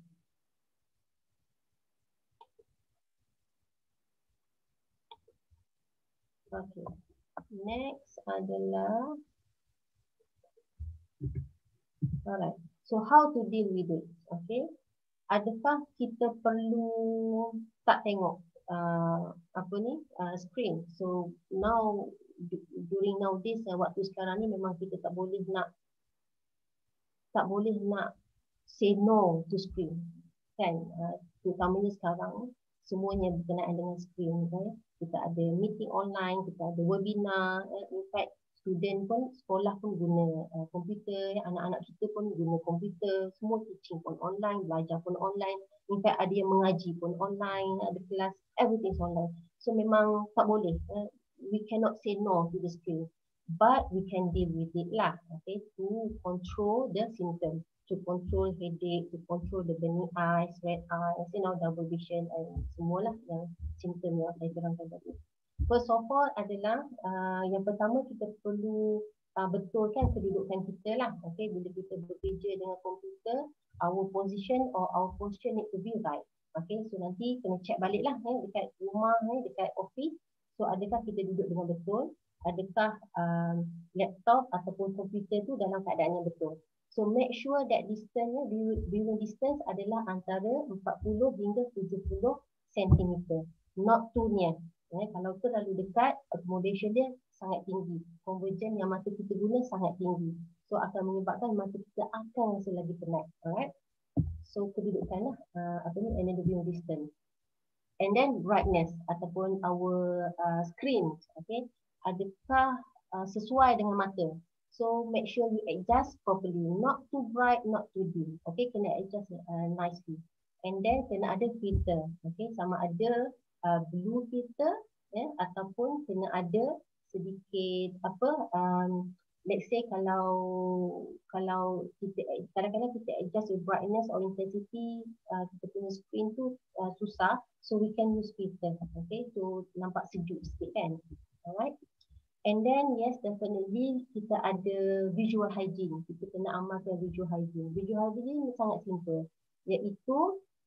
Okay. Next adalah, alright. So how to deal with it? Okay. Adakah kita perlu tak tengok uh, apa ni, uh, screen? So now during nowadays, uh, waktu sekarang ni memang kita tak boleh nak tak boleh nak say no to screen, kan? Uh, terutamanya sekarang semuanya berkenaan dengan screen, kan? Kita ada meeting online, kita ada webinar, uh, in fact student pun, sekolah pun guna uh, komputer, anak-anak kita pun guna komputer, semua teaching pun online, belajar pun online, in fact ada yang mengaji pun online, ada kelas, everything is online. So memang tak boleh, uh, we cannot say no to the screen, but we can deal with it lah, okay, to control the symptoms, to control headache, to control the burning eyes, red eyes, you know, double vision, and semualah yang symptom yang saya terangkan tadi. First of all adalah uh, yang pertama kita perlu uh, betulkan kedudukan kita lah, okay, bila kita bekerja dengan komputer, our position or our posture need to be right, okay. So nanti kena check balik lah, eh, dekat rumah, eh, dekat office. So adakah kita duduk dengan betul? Adakah um, laptop ataupun komputer tu dalam keadaan yang betul? So make sure that distance, viewing distance adalah antara empat puluh hingga tujuh puluh sentimeter. Not too near. Eh, kalau terlalu dekat, accommodation dia sangat tinggi. Conversion yang mata kita guna sangat tinggi. So akan menyebabkan mata kita akan rasa lagi penat. Alright. So kedudukanlah uh, apa ni, another viewing distance. And then brightness ataupun our uh, screen, okay, adakah uh, sesuai dengan mata? So make sure you adjust properly, not too bright, not too dim, okay, kena adjust uh, nicely. And then kena ada filter, okay, sama ada uh, blue filter, ya, ataupun kena ada sedikit apa, um, let's say kalau kalau kita kadang-kadang kita adjust the brightness or intensity uh, kita punya screen tu uh, susah, so we can use filter, okay, so nampak sejuk sikit kan. Alright. And then yes, definitely kita ada visual hygiene, kita kena amalkan visual hygiene. Visual hygiene sangat simple, iaitu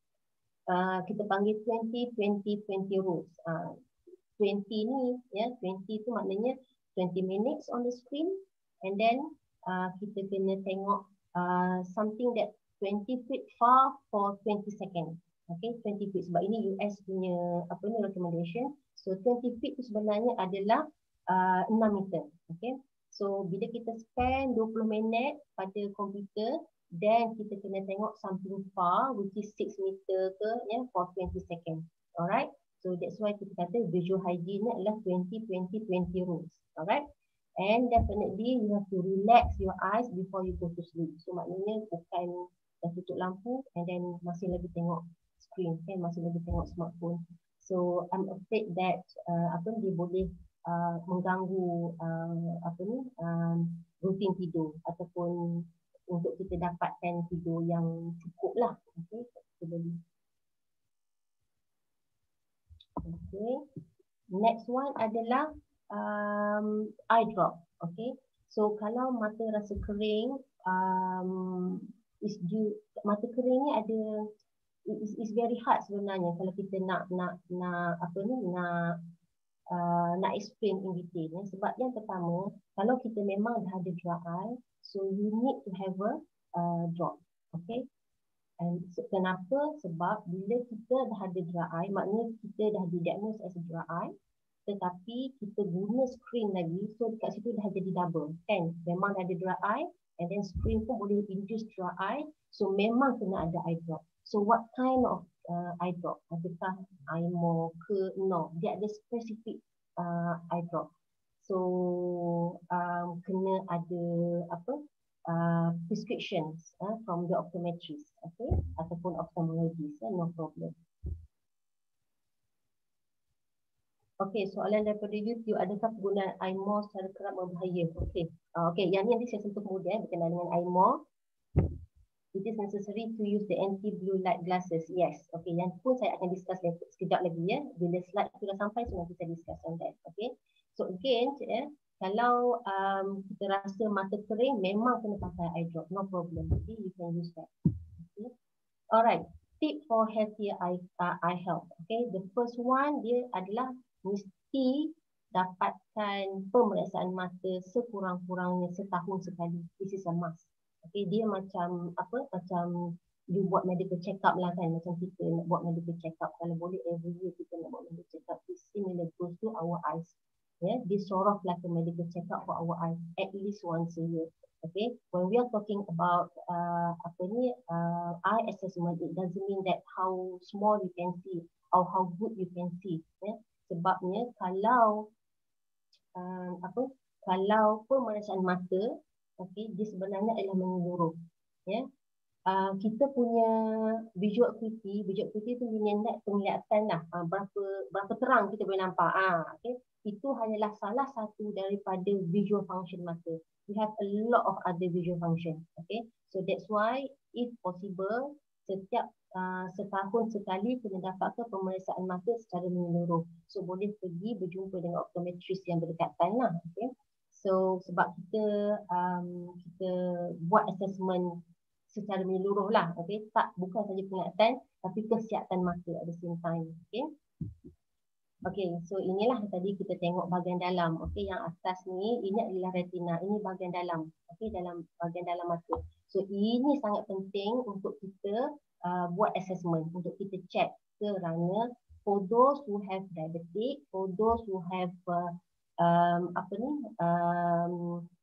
uh, kita panggil twenty twenty twenty rules. Uh, twenty ni, ya, twenty tu maknanya twenty minutes on the screen. And then uh, kita kena tengok uh, something that twenty feet far for twenty seconds. Okay, twenty feet. Sebab ini U S punya apa ni recommendation. So twenty feet tu sebenarnya adalah uh, enam meter. Okay. So bila kita spend dua puluh minit pada komputer, then kita kena tengok something far which is six meter ke, ya, for twenty seconds. Alright. So that's why kita kata visual hygiene ni adalah twenty twenty twenty rules. Alright. And definitely you have to relax your eyes before you go to sleep. So maknanya bukan dah tutup lampu and then masih lagi tengok screen, kan, masih lagi tengok smartphone. So I'm afraid that uh, apa dia boleh uh, mengganggu uh, apa ni um, rutin tidur ataupun untuk kita dapatkan tidur yang cukup lah. Okay, okay. Next one adalah um, eye drop. Okay, so kalau mata rasa kering, um, is due, mata kering ni ada, is, is very hard sebenarnya kalau kita nak nak nak apa ni nak uh, nak explain in detail, ya. Sebab yang pertama, kalau kita memang dah ada dry eye, so you need to have a uh, drop. Okay. And so, kenapa? Sebab bila kita dah ada dry eye, maknanya kita dah didiagnose as a dry eye, tetapi kita guna screen lagi, so dekat situ dah jadi double, kan? Memang dah ada dry eye, and then screen pun boleh induce dry eye, so memang kena ada eye drop. So what kind of uh, eye drop. Adakah eye more ke? No, dia ada specific uh, eye drop. So um, kena ada apa uh, prescriptions uh, from the optometrist, okay, ataupun ophthalmologist, uh, no problem. Okay, soalan daripada YouTube, adakah penggunaan eye more secara kerap berbahaya? Okay, uh, okay, yang ni nanti saya sentuh kemudian berkenaan dengan eye more. It is necessary to use the anti-blue light glasses. Yes. Okay, yang pun saya akan discuss sekejap lagi ya. Bila slide sudah sampai, so nanti saya discuss on that. Okay. So again, ya, kalau um, kita rasa mata kering, memang kena pakai eye drop. No problem. Jadi you can use that. Okay. Alright. Tip for healthier eye, uh, eye health. Okay. The first one dia adalah mesti dapatkan pemeriksaan mata sekurang-kurangnya setahun sekali. This is a must. Okay, dia macam apa, macam you buat medical check up lah kan, macam kita nak buat medical check up, kalau boleh every year kita nak buat medical check up. It's similar goes to our eyes. Yeah, this sort of like a medical check up for our eyes at least once a year. Okay, when we are talking about uh, apa ni uh, eye assessment, it doesn't mean that how small you can see or how good you can see. Yeah, sebabnya kalau uh, apa, kalau pemeriksaan mata, okay, dia sebenarnya adalah menyeluruh. Ya, uh, kita punya visual acuity, visual acuity itu minat penglihatan lah, uh, berapa berapa terang kita boleh nampak. Ah, okay, itu hanyalah salah satu daripada visual function mata. We have a lot of other visual function. Okay, so that's why if possible setiap uh, setahun sekali kena dapatkan pemeriksaan mata secara menyeluruh. So boleh pergi berjumpa dengan optometrist yang berdekatan lah. Okay. So sebab kita um, kita buat assessment secara menyeluruh lah, okay, tak bukan saja penglihatan tapi kesihatan mata at the same time, okay. Okay, so inilah tadi kita tengok bahagian dalam, okay, yang atas ni ini adalah retina, ini bahagian dalam, okay, dalam bahagian dalam mata. So ini sangat penting untuk kita uh, buat assessment, untuk kita check kerana for those who have diabetic, for those who have uh, Um, apa ni um,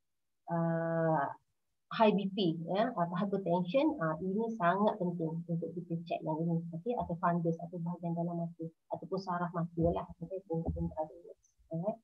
uh, high B P ya, atau hypertension, uh, ini sangat penting untuk kita cek yang ini, okay, atau fundus atau bahagian dalam mata ataupun saraf mata lah, okay, alright.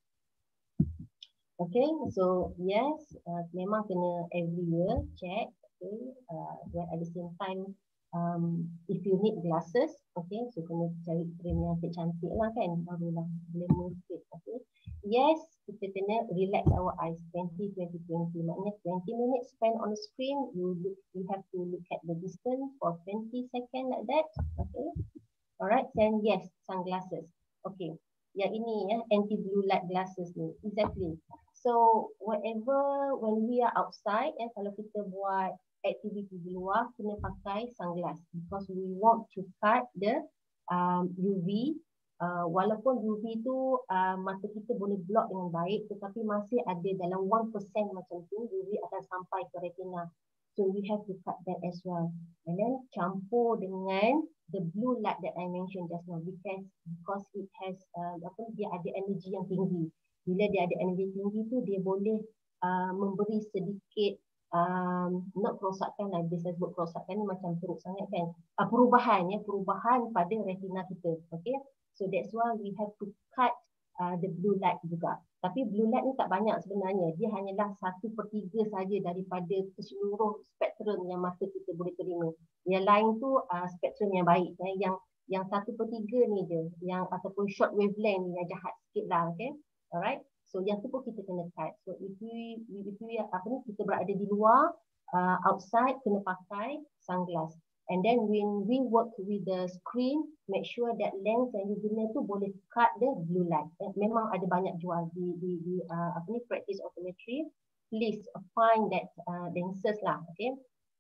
Okay, so yes, uh, memang kena every year check, okay, uh, at the same time um, if you need glasses, okay, so kena cari frame yang cantik lah kan, barulah boleh move it, okay. Yes, kita kena relax our eyes twenty twenty twenty. Maknanya twenty minutes spent on the screen, you look, you have to look at the distance for twenty seconds like that. Okay. Alright, then yes, sunglasses. Okay. Yang ini ya, anti blue light glasses ni. Exactly. So whatever when we are outside, eh, kalau kita buat activity di luar, kena pakai sunglass because we want to cut the um, U V. Uh, walaupun U V tu uh, mata kita boleh block dengan baik, tetapi masih ada dalam one percent macam tu U V akan sampai ke retina. So we have to cut that as well. And then campur dengan the blue light that I mentioned just now, because because it has uh, apa, dia ada energi yang tinggi. Bila dia ada energi tinggi tu, dia boleh uh, memberi sedikit um, not kerosakan lah, biasa sebut kerosakan ni macam teruk sangat kan, uh, perubahan ya, perubahan pada retina kita. Okay. So that's why we have to cut uh, the blue light juga. Tapi blue light ni tak banyak sebenarnya. Dia hanyalah satu per tiga saja daripada keseluruh spektrum yang mata kita boleh terima. Yang lain tu uh, spektrum yang baik. Eh. Yang yang satu per tiga ni je. Yang ataupun short wavelength ni yang jahat sikit lah. Okay? Alright. So yang tu pun kita kena cut. So if we, if we apa ni, kita berada di luar, uh, outside, kena pakai sunglass. And then when we work with the screen, make sure that lens yang you guna tu boleh cut the blue light. Memang ada banyak jual di di, di uh, apa ni, practice optometry. Please find that uh, lenses lah, okay.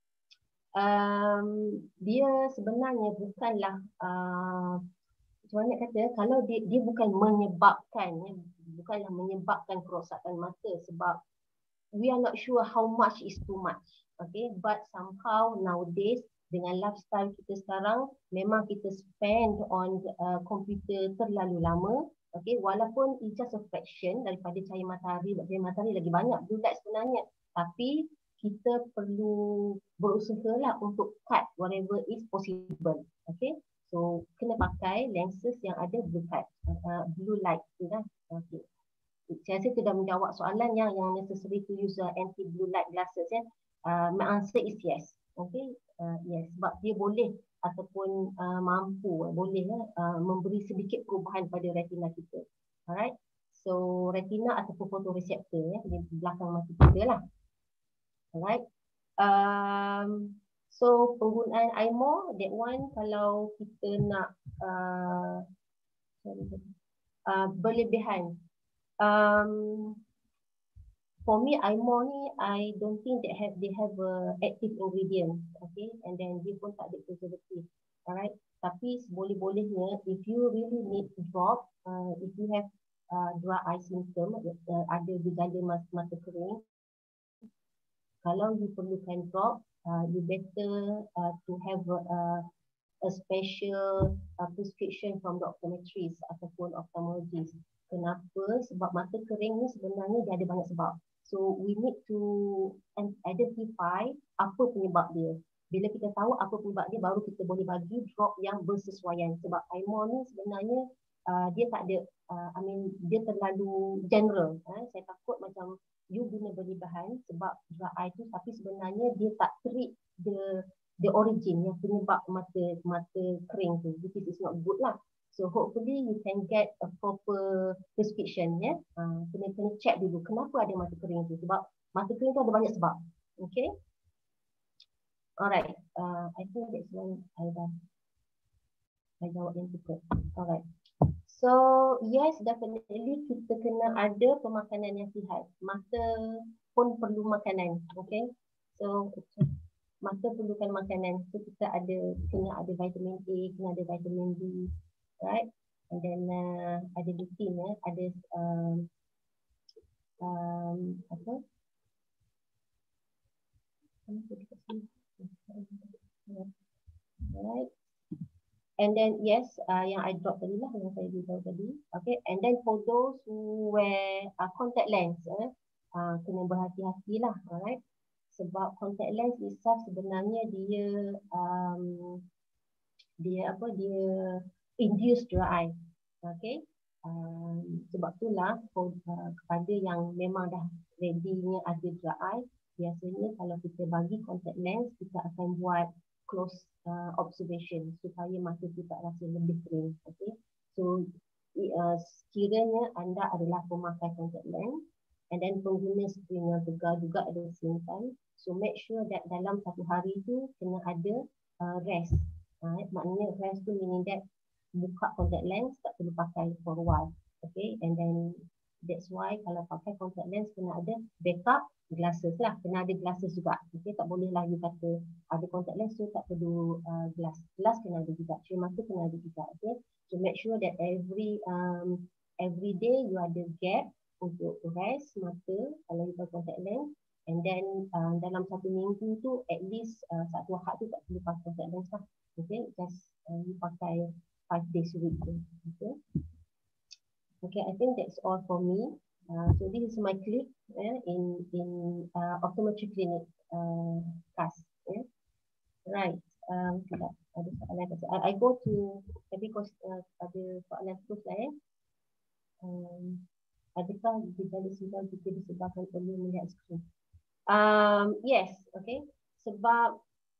Um, dia sebenarnya bukanlah uh, macam mana kata, kalau dia dia bukan menyebabkan, ya, bukanlah menyebabkan kerosakan mata, sebab we are not sure how much is too much, okay. But somehow nowadays dengan lifestyle kita sekarang, memang kita spend on uh, komputer terlalu lama, okay, walaupun it's just a fraction daripada cahaya matahari, cahaya matahari lagi banyak blue light sebenarnya, tapi kita perlu berusaha lah untuk cut whatever is possible, okay. So kena pakai lenses yang ada blue light, uh, blue light tu kan. Okay. Saya rasa itu dah menjawab soalan yang yang necessary to use uh, anti blue light glasses ya. Uh, my answer is yes. Okay, uh, yes. Sebab dia boleh ataupun uh, mampu boleh uh, memberi sedikit perubahan pada retina kita. Alright. So retina ataupun photoreceptor ya di belakang mata kita lah. Alright. Um, so penggunaan eye more, that one kalau kita nak uh, sorry, uh, berlebihan. Um, for me, eye more ni, I don't think that have they have a active ingredient, okay, and then dia pun tak ada preservative, alright. Tapi boleh-bolehnya, if you really need to drop, uh, if you have uh, dry eye symptom, uh, ada gejala mata, mata kering, kalau you perlukan drop, uh, you better uh, to have a, a special uh, prescription from the optometrist ataupun ophthalmologist. Kenapa? Sebab mata kering ni sebenarnya dia ada banyak sebab. So we need to identify apa penyebab dia. Bila kita tahu apa penyebab dia, baru kita boleh bagi drop yang bersesuaian. Sebab eye more ni sebenarnya uh, dia tak ada, uh, I mean dia terlalu general. Eh? Saya takut macam you guna berlebihan sebab dry eye tu, tapi sebenarnya dia tak treat the the origin yang penyebab mata mata kering tu, which is not good lah. So hopefully you can get a proper prescription ya. Uh, kena kena check dulu kenapa ada mata kering tu, sebab mata kering tu ada banyak sebab. Okay. Alright. Uh, I think that's one I dah I jawab yang cukup. Alright. So yes, definitely kita kena ada pemakanan yang sihat. Mata pun perlu makanan. Okay. So mata perlukan makanan. So kita ada kena ada vitamin A, kena ada vitamin D. Right, and then uh, ada lutein ya, ada um, um, apa? Right, and then yes, uh, yang I drop tadi lah yang saya beritahu tadi. Okay, and then for those who wear uh, contact lens, eh, uh, kena berhati-hati lah, alright? Sebab contact lens itself sebenarnya dia um, dia apa dia induced dry eye, okay. Um, sebab itulah for, uh, kepada yang memang dah ready-nya ada dry eye, biasanya kalau kita bagi contact lens, kita akan buat close uh, observation supaya mata tu tak rasa lebih kering, okay. So uh, sekiranya anda adalah pemakai contact lens and then pengguna screen yang tegar juga at the same time, so make sure that dalam satu hari tu kena ada uh, rest. Uh, maknanya rest tu meaning that buka contact lens tak perlu pakai for a while, okay, and then that's why kalau pakai contact lens kena ada backup glasses lah, kena ada glasses juga, okay, tak boleh lah you kata ada contact lens so tak perlu uh, glass, glass kena ada juga, cermin mata kena ada juga, okay, so make sure that every um, every day you ada gap untuk rest mata kalau you pakai contact lens, and then uh, dalam satu minggu tu at least uh, satu ahad tu tak perlu pakai contact lens lah, okay, just uh, you pakai five days a week. Okay. Okay, I think that's all for me. Uh, so this is my clip eh, in in uh, optometry clinic uh, class. Yeah. Right. Um, tidak ada soalan. I, I go to every course uh, ada soalan terus lah. Eh. Um, adakah gejala simbol kita disebabkan oleh melihat skrin? Um, yes. Okay. Sebab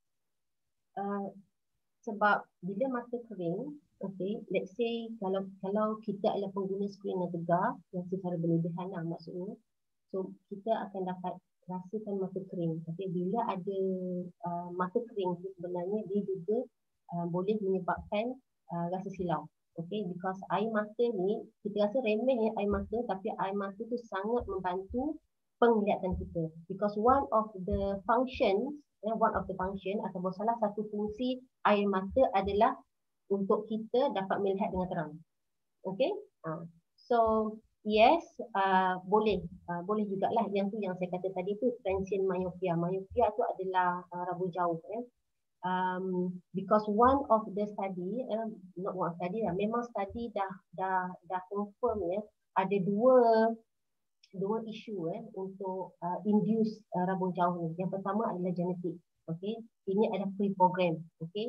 uh, sebab bila mata kering, okay, let's say kalau kalau kita adalah pengguna skrin yang tegar yang secara berlebihan lah maksudnya, so kita akan dapat rasakan mata kering. Okay, bila ada uh, mata kering tu sebenarnya dia juga uh, boleh menyebabkan uh, rasa silau. Okay, because air mata ni kita rasa remeh ya air mata, tapi air mata tu sangat membantu penglihatan kita. Because one of the functions, eh, one of the function atau salah satu fungsi air mata adalah untuk kita dapat melihat dengan terang. Okay, uh, so yes, uh, boleh, uh, boleh jugalah yang tu yang saya kata tadi tu transient myopia. Myopia tu adalah uh, rabun jauh. Eh. Um, because one of the study, eh, not one study lah, memang study dah dah dah confirm ya, ada dua dua isu eh untuk uh, induce uh, rabun jauh ni. Yang pertama adalah genetik. Okay, ini adalah pre-program. Okay.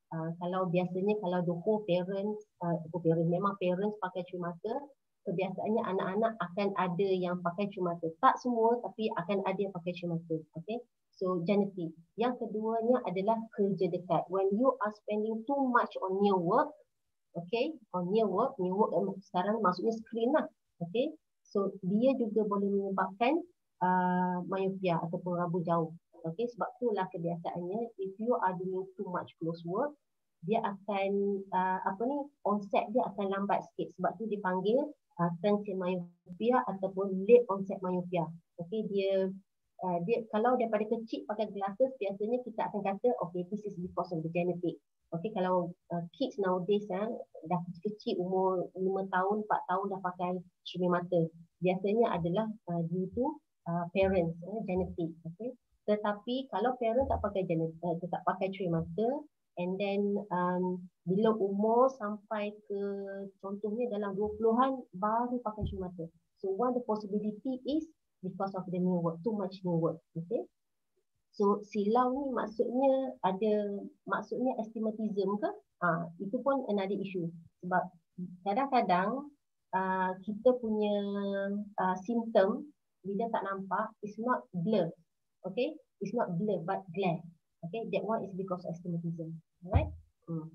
Uh, kalau biasanya kalau dua parents, uh, dua parents memang parents pakai cermata, kebiasaannya anak-anak akan ada yang pakai cermata. Tak semua, tapi akan ada yang pakai cermata. Okay. So genetik. Yang keduanya adalah kerja dekat. When you are spending too much on near work, okay, on near work, near work sekarang maksudnya screen lah. Okay. So dia juga boleh menyebabkan uh, myopia ataupun rabu jauh. Okay, sebab itulah kebiasaannya if you are doing too much close work, dia akan uh, apa ni, onset dia akan lambat sikit. Sebab tu dipanggil uh, transient myopia ataupun late onset myopia. Okay, dia uh, dia kalau daripada kecil pakai glasses, biasanya kita akan kata okay, this is because of the genetic. Okay, kalau uh, kids nowadays uh, dah kecil-kecil umur lima tahun, empat tahun dah pakai cermin mata, biasanya adalah uh, due to uh, parents, uh, genetic. Okay. Tetapi kalau parent tak pakai genetik, uh, tak pakai cermata, and then um, bila umur sampai ke contohnya dalam dua puluhan baru pakai cermata. So one the possibility is because of the new work, too much new work. Okay. So silau ni maksudnya ada, maksudnya astigmatism ke? Ha, itu pun another issue. Sebab kadang-kadang uh, kita punya uh, simptom bila tak nampak is not blur. Okay, it's not blur but glare. Okay, that one is because of astigmatism. Alright. Hmm.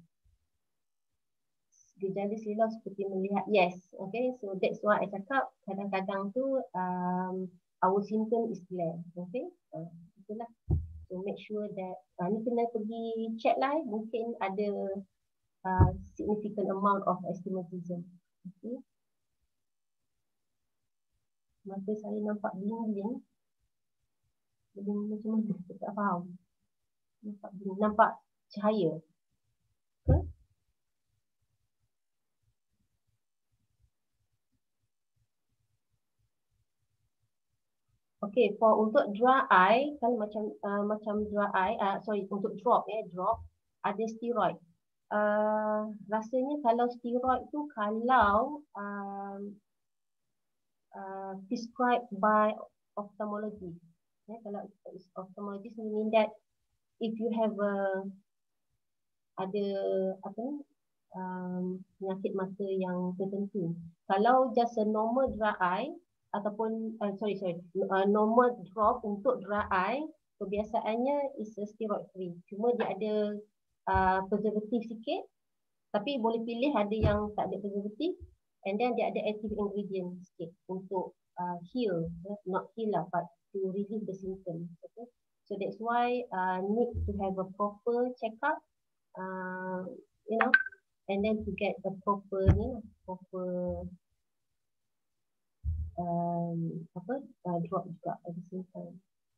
Gejala silau seperti melihat, yes. Okay, so that's why I cakap kadang-kadang tu um, our symptom is glare. Okay, uh, itulah. So make sure that uh, ni kena pergi check lah. Eh. Mungkin ada uh, significant amount of astigmatism. Okay. Mata saya nampak bling-bling. Jadi macam mana? Saya tak faham. Nampak, nampak cahaya. Ke? Okay, for untuk dry eye, kan macam uh, macam dry eye, uh, sorry, untuk drop ya, eh, drop, ada steroid. Uh, rasanya kalau steroid tu kalau um, uh, prescribed by ophthalmology. Ya, kalau ophthalmologist meaning that if you have a ada apa ni um, penyakit mata yang tertentu, kalau just a normal dry eye ataupun uh, sorry sorry uh, normal drop untuk dry eye, kebiasaannya is a steroid free. Cuma dia ada uh, preservatif sikit, tapi boleh pilih ada yang tak ada preservatif, and then dia ada active ingredient sikit untuk uh, heal, not heal lah, but to relieve the symptoms. Okay? So that's why uh, need to have a proper checkup, uh, you know, and then to get a proper ni, proper um, apa uh, drop juga at the same time.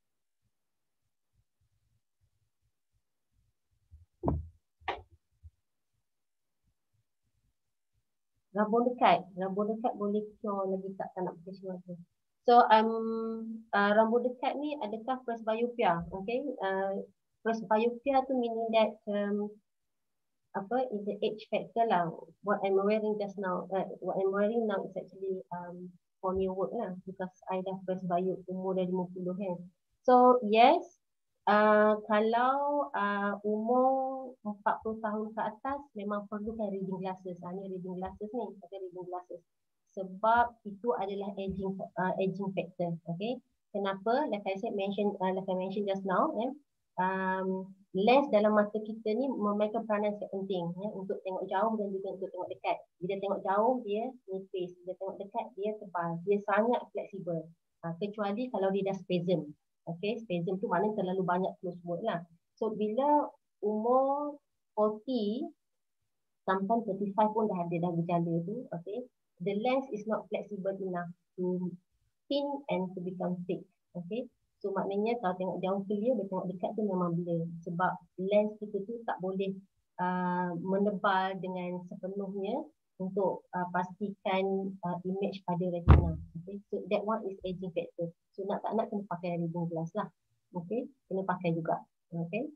Rabun dekat, rabun dekat boleh cure lagi tak, tak nak pakai cermata. So um, uh, rambut dekat ni adakah presbyopia? Okay, uh, presbyopia tu meaning that um, apa is the age factor lah. What I'm wearing just now, uh, what I'm wearing now is actually um, for new work lah, because I dah presbyop umur dah lima puluh kan. So yes, uh, kalau uh, umur empat puluh tahun ke atas memang perlukan reading glasses. Ha, ni reading glasses ni, pakai reading glasses. Sebab itu adalah aging uh, aging factor. Okay, kenapa? Like I said, mention, uh, like I mentioned just now, eh, um, lens dalam mata kita ni memainkan peranan yang penting, ya, untuk tengok jauh dan juga untuk tengok dekat. Bila tengok jauh dia nipis, bila tengok dekat dia tebal, dia sangat fleksibel. Uh, kecuali kalau dia dah spasm. Okay, spasm tu maknanya terlalu banyak close word lah. So bila umur empat puluh sampai tiga puluh lima pun dah ada dah gejala tu, okay, the lens is not flexible enough to thin and to become thick. Okay, so maknanya kalau tengok jauh clear, dia tengok dekat tu memang blur. Sebab lens kita tu tak boleh uh, menebal dengan sepenuhnya untuk uh, pastikan uh, image pada retina. Okay, so that one is aging factor. So nak tak nak kena pakai reading glass lah. Okay, kena pakai juga. Okay.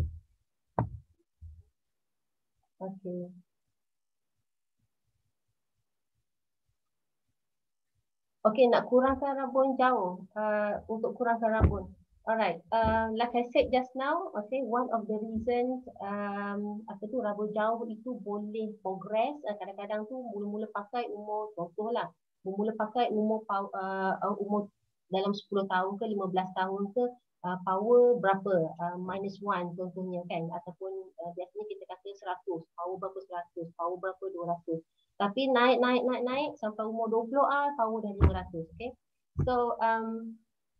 Okay. Okay, nak kurangkan rabun jauh. Uh, untuk kurangkan rabun. Alright, uh, like I said just now, okay, one of the reasons um, apa tu raba jauh itu boleh progress, uh, kadang-kadang tu mula-mula pakai umur, contohlah, mula-mula pakai umur uh, umur dalam sepuluh tahun ke lima belas tahun ke, uh, power berapa, uh, minus one contohnya kan, ataupun uh, biasanya kita kata seratus, power berapa seratus, power berapa dua ratus. Tapi naik, naik, naik, naik sampai umur dua puluh ah, power dah lima ratus, okay. So, um,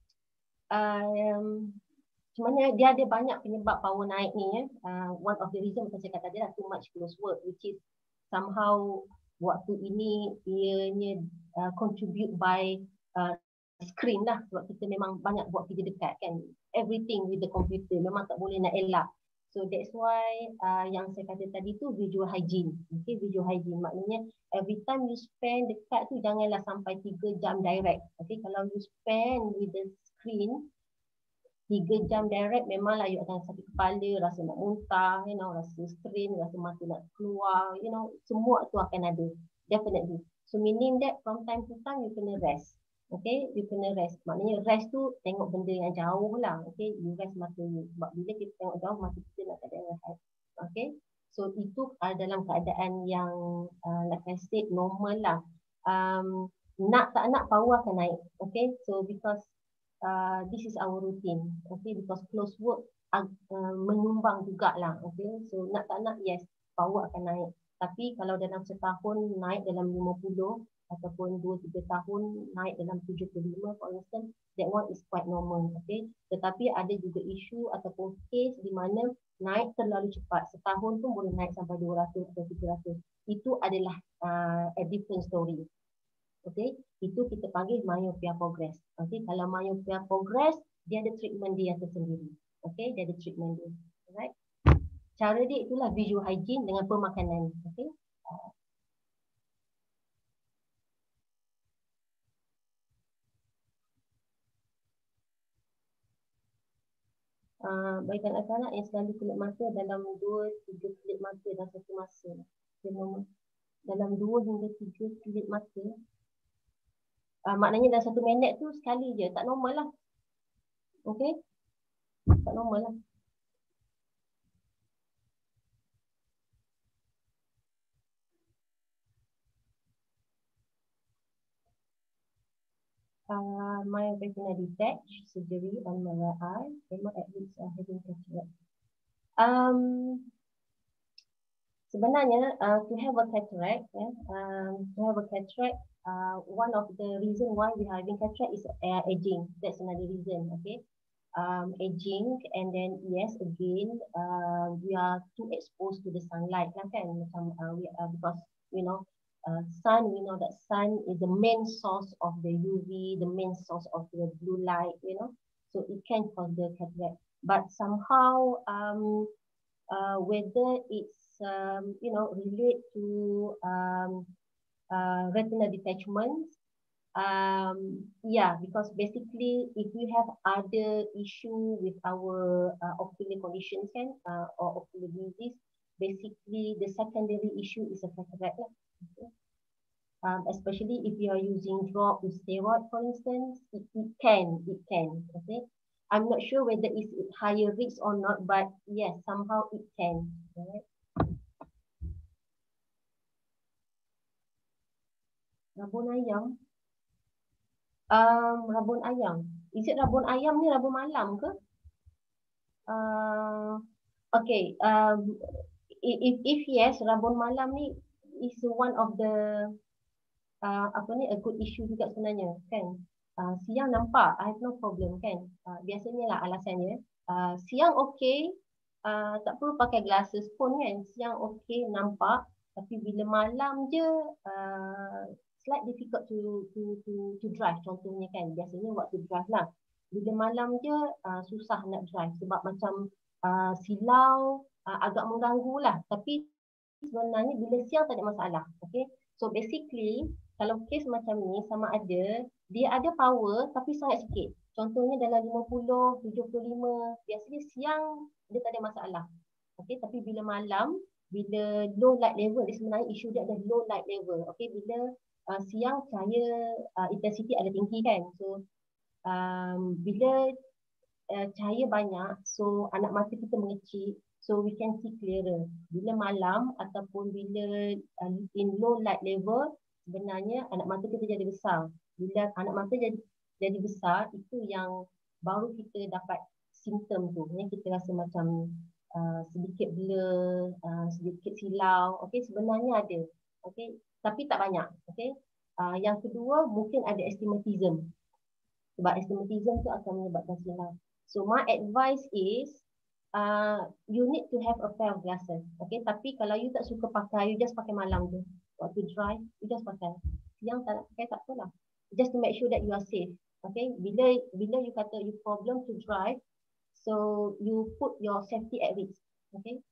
Um, sebenarnya dia ada banyak penyebab power naik ni ya. Uh, one of the reason macam saya kata dia too much close work, which is somehow waktu ini ianya uh, contribute by uh, screen lah, sebab kita memang banyak buat kerja dekat kan, everything with the computer, memang tak boleh nak elak. So that's why uh, yang saya kata tadi tu visual hygiene. Okay, visual hygiene maknanya every time you spend dekat tu janganlah sampai tiga jam direct. Okay, kalau you spend with the screen tiga jam direct, memanglah you akan sakit kepala, rasa nak muntah, you know, rasa strain, rasa mata nak keluar, you know, semua tu akan ada, definitely. So meaning that from time to time you kena rest. Okay, you kena rest. Maknanya rest tu tengok benda yang jauh lah. Okay, you rest mata you. Sebab bila kita tengok jauh, mata kita nak keadaan rehat. Okay, so itu uh, dalam keadaan yang uh, like I said, normal lah. Um, nak tak nak power akan naik. Okay, so because Uh, this is our routine, okay, because close work uh, uh, menyumbang jugalah, okay, so nak tak nak, yes, power akan naik. Tapi kalau dalam setahun naik dalam lima puluh ataupun dua tiga tahun naik dalam tujuh puluh lima for instance, that one is quite normal, okay. Tetapi ada juga isu ataupun case di mana naik terlalu cepat, setahun pun boleh naik sampai dua ratus atau tiga ratus. Itu adalah uh, a different story. Okay, itu kita panggil myopia progress. Okay, kalau myopia progress, dia ada treatment dia tersendiri. Okay, dia ada treatment dia. Alright. Cara dia itulah visual hygiene dengan pemakanan. Okay. Uh, bagi anak-anak yang selalu kelip mata dalam dua tiga kelip mata dalam satu masa. Dalam dua hingga tiga kelip mata. Uh, maknanya dalam satu minit tu sekali je, tak normal lah. Okay, tak normal lah. Uh, my retina detach surgery on my right eye, memang at least uh, having cataract. Um, sebenarnya uh, to have a cataract, yeah, um, to have a cataract, Uh, one of the reason why we are having cataract is uh, aging. That's another reason. Okay, um, aging, and then yes, again, uh, we are too exposed to the sunlight, lah kan? Macam uh, we uh, because you know, uh, sun. We know that sun is the main source of the U V, the main source of the blue light. You know, so it can cause the cataract. But somehow, um, uh, whether it's um, you know, relate to um. Uh, retinal detachment, um, yeah, because basically if we have other issue with our uh, ocular conditions kan, uh, or ocular disease, basically the secondary issue is a cataract lah. Okay. Um, especially if you are using drop with steroid, for instance, it, it can, it can, okay. I'm not sure whether it's higher risk or not, but yes, somehow it can. Right? Rabun ayam. Um, rabun ayam. Is it rabun ayam ni rabun malam ke? Uh, okay. Um, if if yes, rabun malam ni is one of the uh, apa ni, a good issue juga sebenarnya, kan? Uh, siang nampak, I have no problem, kan? Uh, biasanya lah alasannya. Uh, siang okay, uh, tak perlu pakai glasses pun, kan? Siang okay, nampak. Tapi bila malam je, uh, slight difficult to to to to drive, contohnya kan, biasanya waktu drive lah. Bila malam je uh, susah nak drive sebab macam uh, silau, uh, agak mengganggu lah. Tapi sebenarnya bila siang tak ada masalah. Okay, so basically kalau kes macam ni sama ada dia ada power tapi sangat sikit. Contohnya dalam lima puluh, tujuh puluh lima, biasanya siang dia tak ada masalah. Okay, tapi bila malam, bila low light level, dia sebenarnya isu dia ada low light level. Okay, bila Uh, siang cahaya uh, intensity ada tinggi kan, so um, bila uh, cahaya banyak, so anak mata kita mengecil, so we can see clearer. Bila malam ataupun bila uh, in low light level, sebenarnya anak mata kita jadi besar. Bila anak mata jadi jadi besar, itu yang baru kita dapat simptom tu. Yang kita rasa macam uh, sedikit blur, uh, sedikit silau. Okey, sebenarnya ada. Okey, tapi tak banyak. Okey. Uh, yang kedua mungkin ada astigmatism. Sebab astigmatism tu akan menyebabkan silau. So my advice is uh, you need to have a pair of glasses. Okay, tapi kalau you tak suka pakai, you just pakai malam tu. Waktu dry, you just pakai. Yang tak nak pakai tak apalah. Just to make sure that you are safe. Okay, bila bila you kata you problem to drive, so you put your safety at risk. Okay.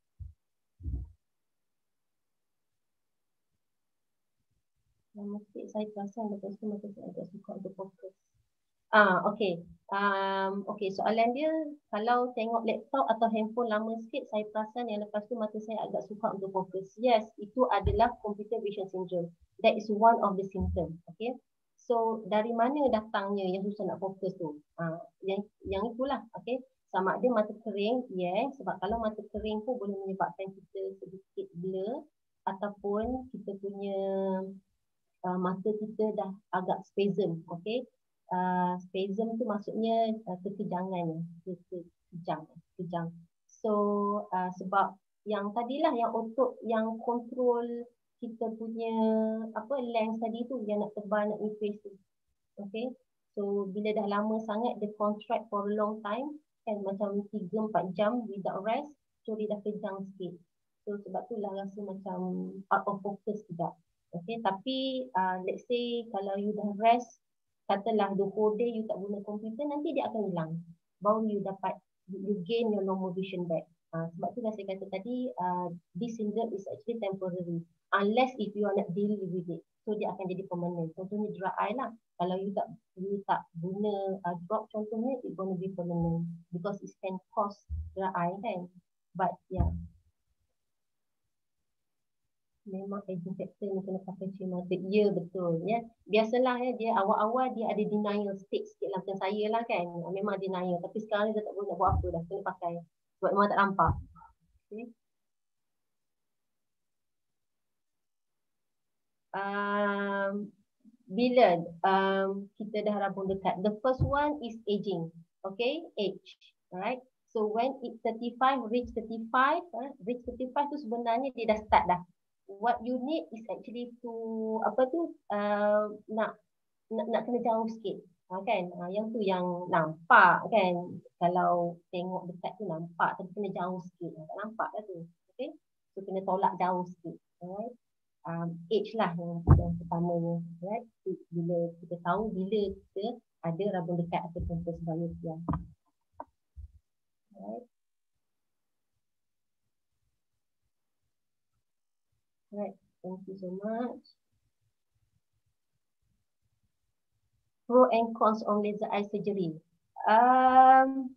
Mesti saya perasan lepas tu masa saya agak suka untuk fokus. Ah, okay. Um, okay, soalan dia, kalau tengok laptop atau handphone lama sikit, saya perasan yang lepas tu mata saya agak suka untuk fokus. Yes, itu adalah computer vision syndrome. That is one of the symptoms. Okay. So, dari mana datangnya yang susah nak fokus tu? Ah, yang yang itulah. Okay. Sama ada mata kering, yes. Sebab kalau mata kering pun boleh menyebabkan kita sedikit blur ataupun kita punya Uh, mata kita dah agak spasm, okay? Uh, spasm tu maksudnya uh, kekejangan, kekejang, kejang. So uh, sebab yang tadilah yang otot yang kontrol kita punya apa lens tadi tu yang nak tebal nak nipis tu, okay? So bila dah lama sangat dia contract for a long time, kan macam tiga empat jam without rest, so dia dah kejang sikit. So sebab tu lah rasa macam out of focus juga. Okay, tapi uh, let's say kalau you dah rest, katalah the whole day you tak guna komputer, nanti dia akan hilang. Baru you dapat, you gain your normal vision back. Uh, sebab tu saya kata tadi, uh, this syndrome is actually temporary. Unless if you are not dealing with it. So dia akan jadi permanent. Contohnya dry eye lah. Kalau you tak you tak guna uh, drop contohnya, it's going to be permanent. Because it can cause dry eye kan. But yeah. Memang aging factor ni kena pakai cermin mata. Ya, betul. Ya. Biasalah ya, dia awal-awal dia ada denial state sikit lah. Macam saya lah kan. Memang denial. Tapi sekarang dia tak boleh nak buat apa dah. Kena pakai. Sebab memang tak nampak. Okay. Um, bila um, kita dah rambut dekat. The first one is aging. Okay. Age. Alright. So when it thirty-five, reach thirty-five. Uh, reach thirty-five tu sebenarnya dia dah start dah. What you need is actually to apa tu uh, nak, nak nak kena jauh sikit, ha, kan? Ha, yang tu yang nampak kan. Kalau tengok dekat tu nampak, tapi kena jauh sikit. Tak nampak lah tu. Okay? So kena tolak jauh sikit. Alright? Um, age lah yang, yang pertamanya. Right? Bila kita tahu bila kita ada rambut dekat ataupun presbyopia. Alright? Right, thank you so much. Pro and cons on laser eye surgery. Um,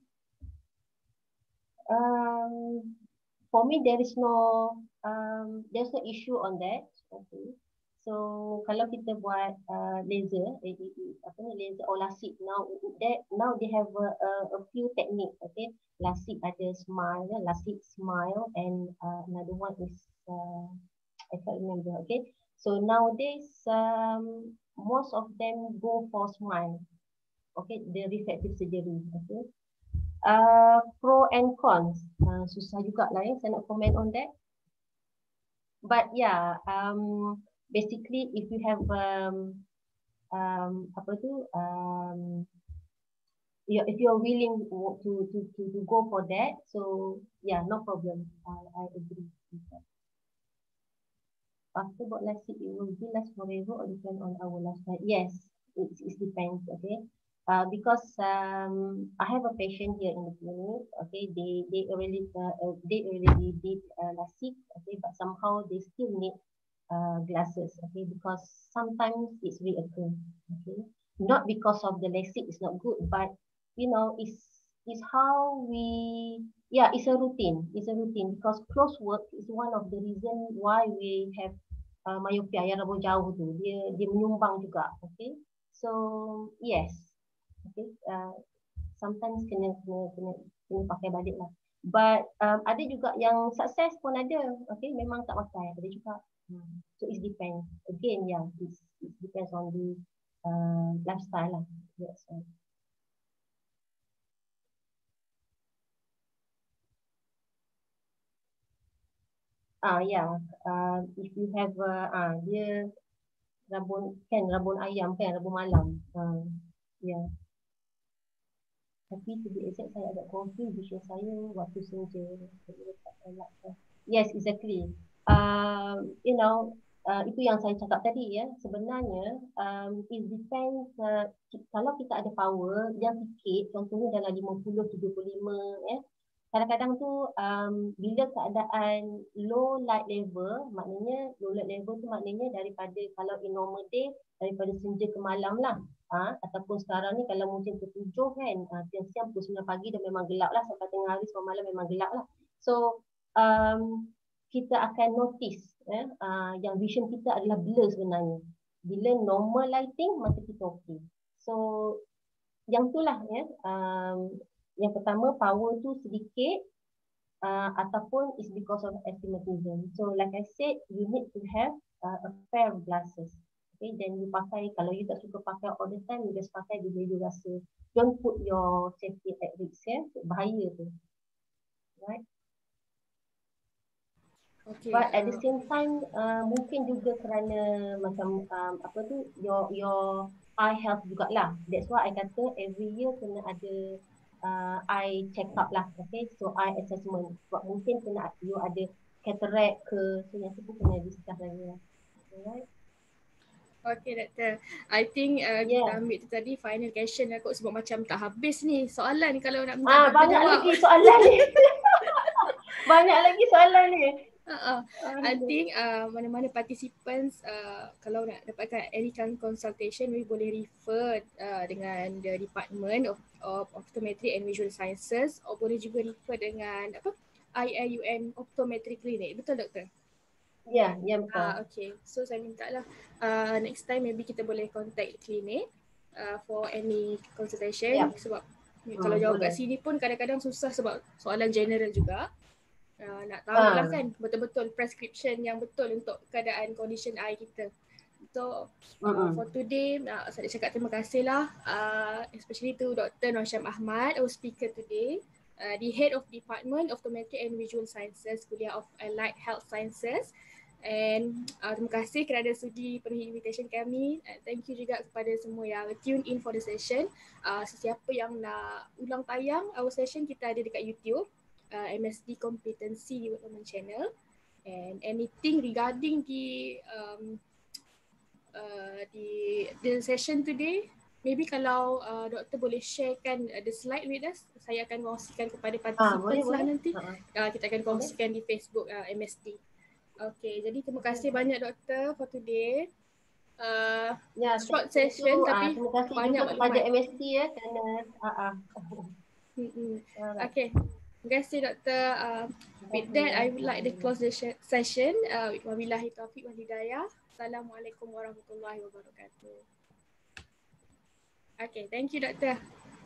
um, for me, there is no um, there's no issue on that. Okay. So kalau kita buat uh, laser, eh, apa ni laser or LASIK now, that now they have a, a, a few technique. Okay, LASIK ada smile, LASIK smile, and uh, another one is uh, I can't remember. Okay, so nowadays um, most of them go for smile. Okay, the refractive surgery. Okay, uh, pro and cons. Uh, susah juga lah ya, saya nak comment on that. But yeah, um, basically if you have um, um, apa tu, um, if you're willing to to to to go for that, so yeah, no problem. I I agree with that. After buat LASIK, it will be last forever or depend on our lifestyle? Yes, it, it depends, okay? Uh, because um, I have a patient here in the clinic, okay? They they already uh, they already did uh, LASIK, okay? But somehow they still need uh, glasses, okay? Because sometimes it's reoccur, okay? Not because of the LASIK is not good, but you know, it's it's how we, yeah, it's a routine. It's a routine because close work is one of the reason why we have uh, myopia yang rambut jauh tu. Dia dia menyumbang juga, okay? So yes, okay. Uh, sometimes kena kena kena, kena pakai balik lah. But um, ada juga yang sukses pun ada. Okay, memang tak pakai. Ada juga. Hmm. So it depends. Again, yeah, it, it depends on the uh, lifestyle lah. That's right. Ah, yeah. Uh, if you have uh, ah, dia rabun kan rabun ayam kan rabun malam. Uh, yeah. Tapi to be exact saya agak confused vision saya waktu senja. Yes, exactly. Um, you know, uh, itu yang saya cakap tadi ya. Sebenarnya um, it depends uh, kalau kita ada power yang sikit, contohnya dalam lima puluh tujuh puluh lima ya. Kadang-kadang tu um, bila keadaan low light level, maknanya low light level tu maknanya daripada kalau in normal day daripada senja ke malam lah. Ha, ataupun sekarang ni kalau musim ketujuh kan, uh, siang-siang pukul sembilan pagi dah memang gelap lah, sampai tengah hari sampai malam memang gelap lah. So um, kita akan notice eh, uh, yang vision kita adalah blur sebenarnya. Bila normal lighting mata kita okey. So yang tu lah ya. Um, yang pertama power tu sedikit uh, ataupun is because of astigmatism. So like I said, you need to have uh, a pair of glasses. Okay, then you pakai, kalau you tak suka pakai all the time, you just pakai bila you rasa. Don't put your safety at risk ya, bahaya tu. Right? Okay, But at uh, the same time, uh, mungkin juga kerana macam um, apa tu, your your eye health jugalah. That's why I kata every year kena ada uh, eye check up lah. Okay, so eye assessment. Sebab mungkin kena you ada cataract ke, so yang tu pun kena discuss lagi lah. Alright. Okay, Doktor. I think uh, yeah. kita ambil tu tadi final question lah kot sebab macam tak habis ni soalan ni kalau nak minta ah, banyak jawab. Lagi soalan ni. Banyak lagi soalan ni. Uh-uh. I think uh, mana-mana participants uh, kalau nak dapatkan any consultation, we boleh refer uh, dengan the Department of, of Optometry and Visual Sciences, atau boleh juga refer dengan apa I I U N Optometry Clinic. Betul, Doktor? Ya, yeah, ya yeah, betul. Ah, okay. So saya minta lah uh, next time maybe kita boleh contact klinik uh, for any consultation yeah. Sebab hmm, kalau jawab boleh. Kat sini pun kadang-kadang susah sebab soalan general juga. Uh, nak tahu ah. lah kan betul-betul prescription yang betul untuk keadaan condition eye kita. So uh, uh-huh. for today uh, saya cakap terima kasih lah uh, especially to Doktor Nur Syam Ahmad, our speaker today. Uh, the Head of Department of Optometry and Visual Sciences, Kuliah of Allied Health Sciences. And uh, terima kasih kerana sudi penuhi invitation kami. Uh, thank you juga kepada semua yang tune in for the session. Uh, sesiapa yang nak ulang tayang our session, kita ada dekat YouTube, uh, M S D Competency Development Channel. And anything regarding the um, uh, the the session today, maybe kalau uh, doktor boleh sharekan uh, the slide with us, saya akan kongsikan kepada participants ah, lah nanti. Uh-huh. Uh, kita akan kongsikan boleh. Di Facebook uh, M S D. Okay, jadi terima kasih banyak doktor for today. Uh, ya, short session you, tapi uh, terima kasih banyak juga kepada M S T ya kerana uh, uh. Okay, terima kasih doktor. Uh, with that, I would like to close the session. Uh, wabillahi taufiq wal hidayah. Assalamualaikum warahmatullahi wabarakatuh. Okay, thank you doktor.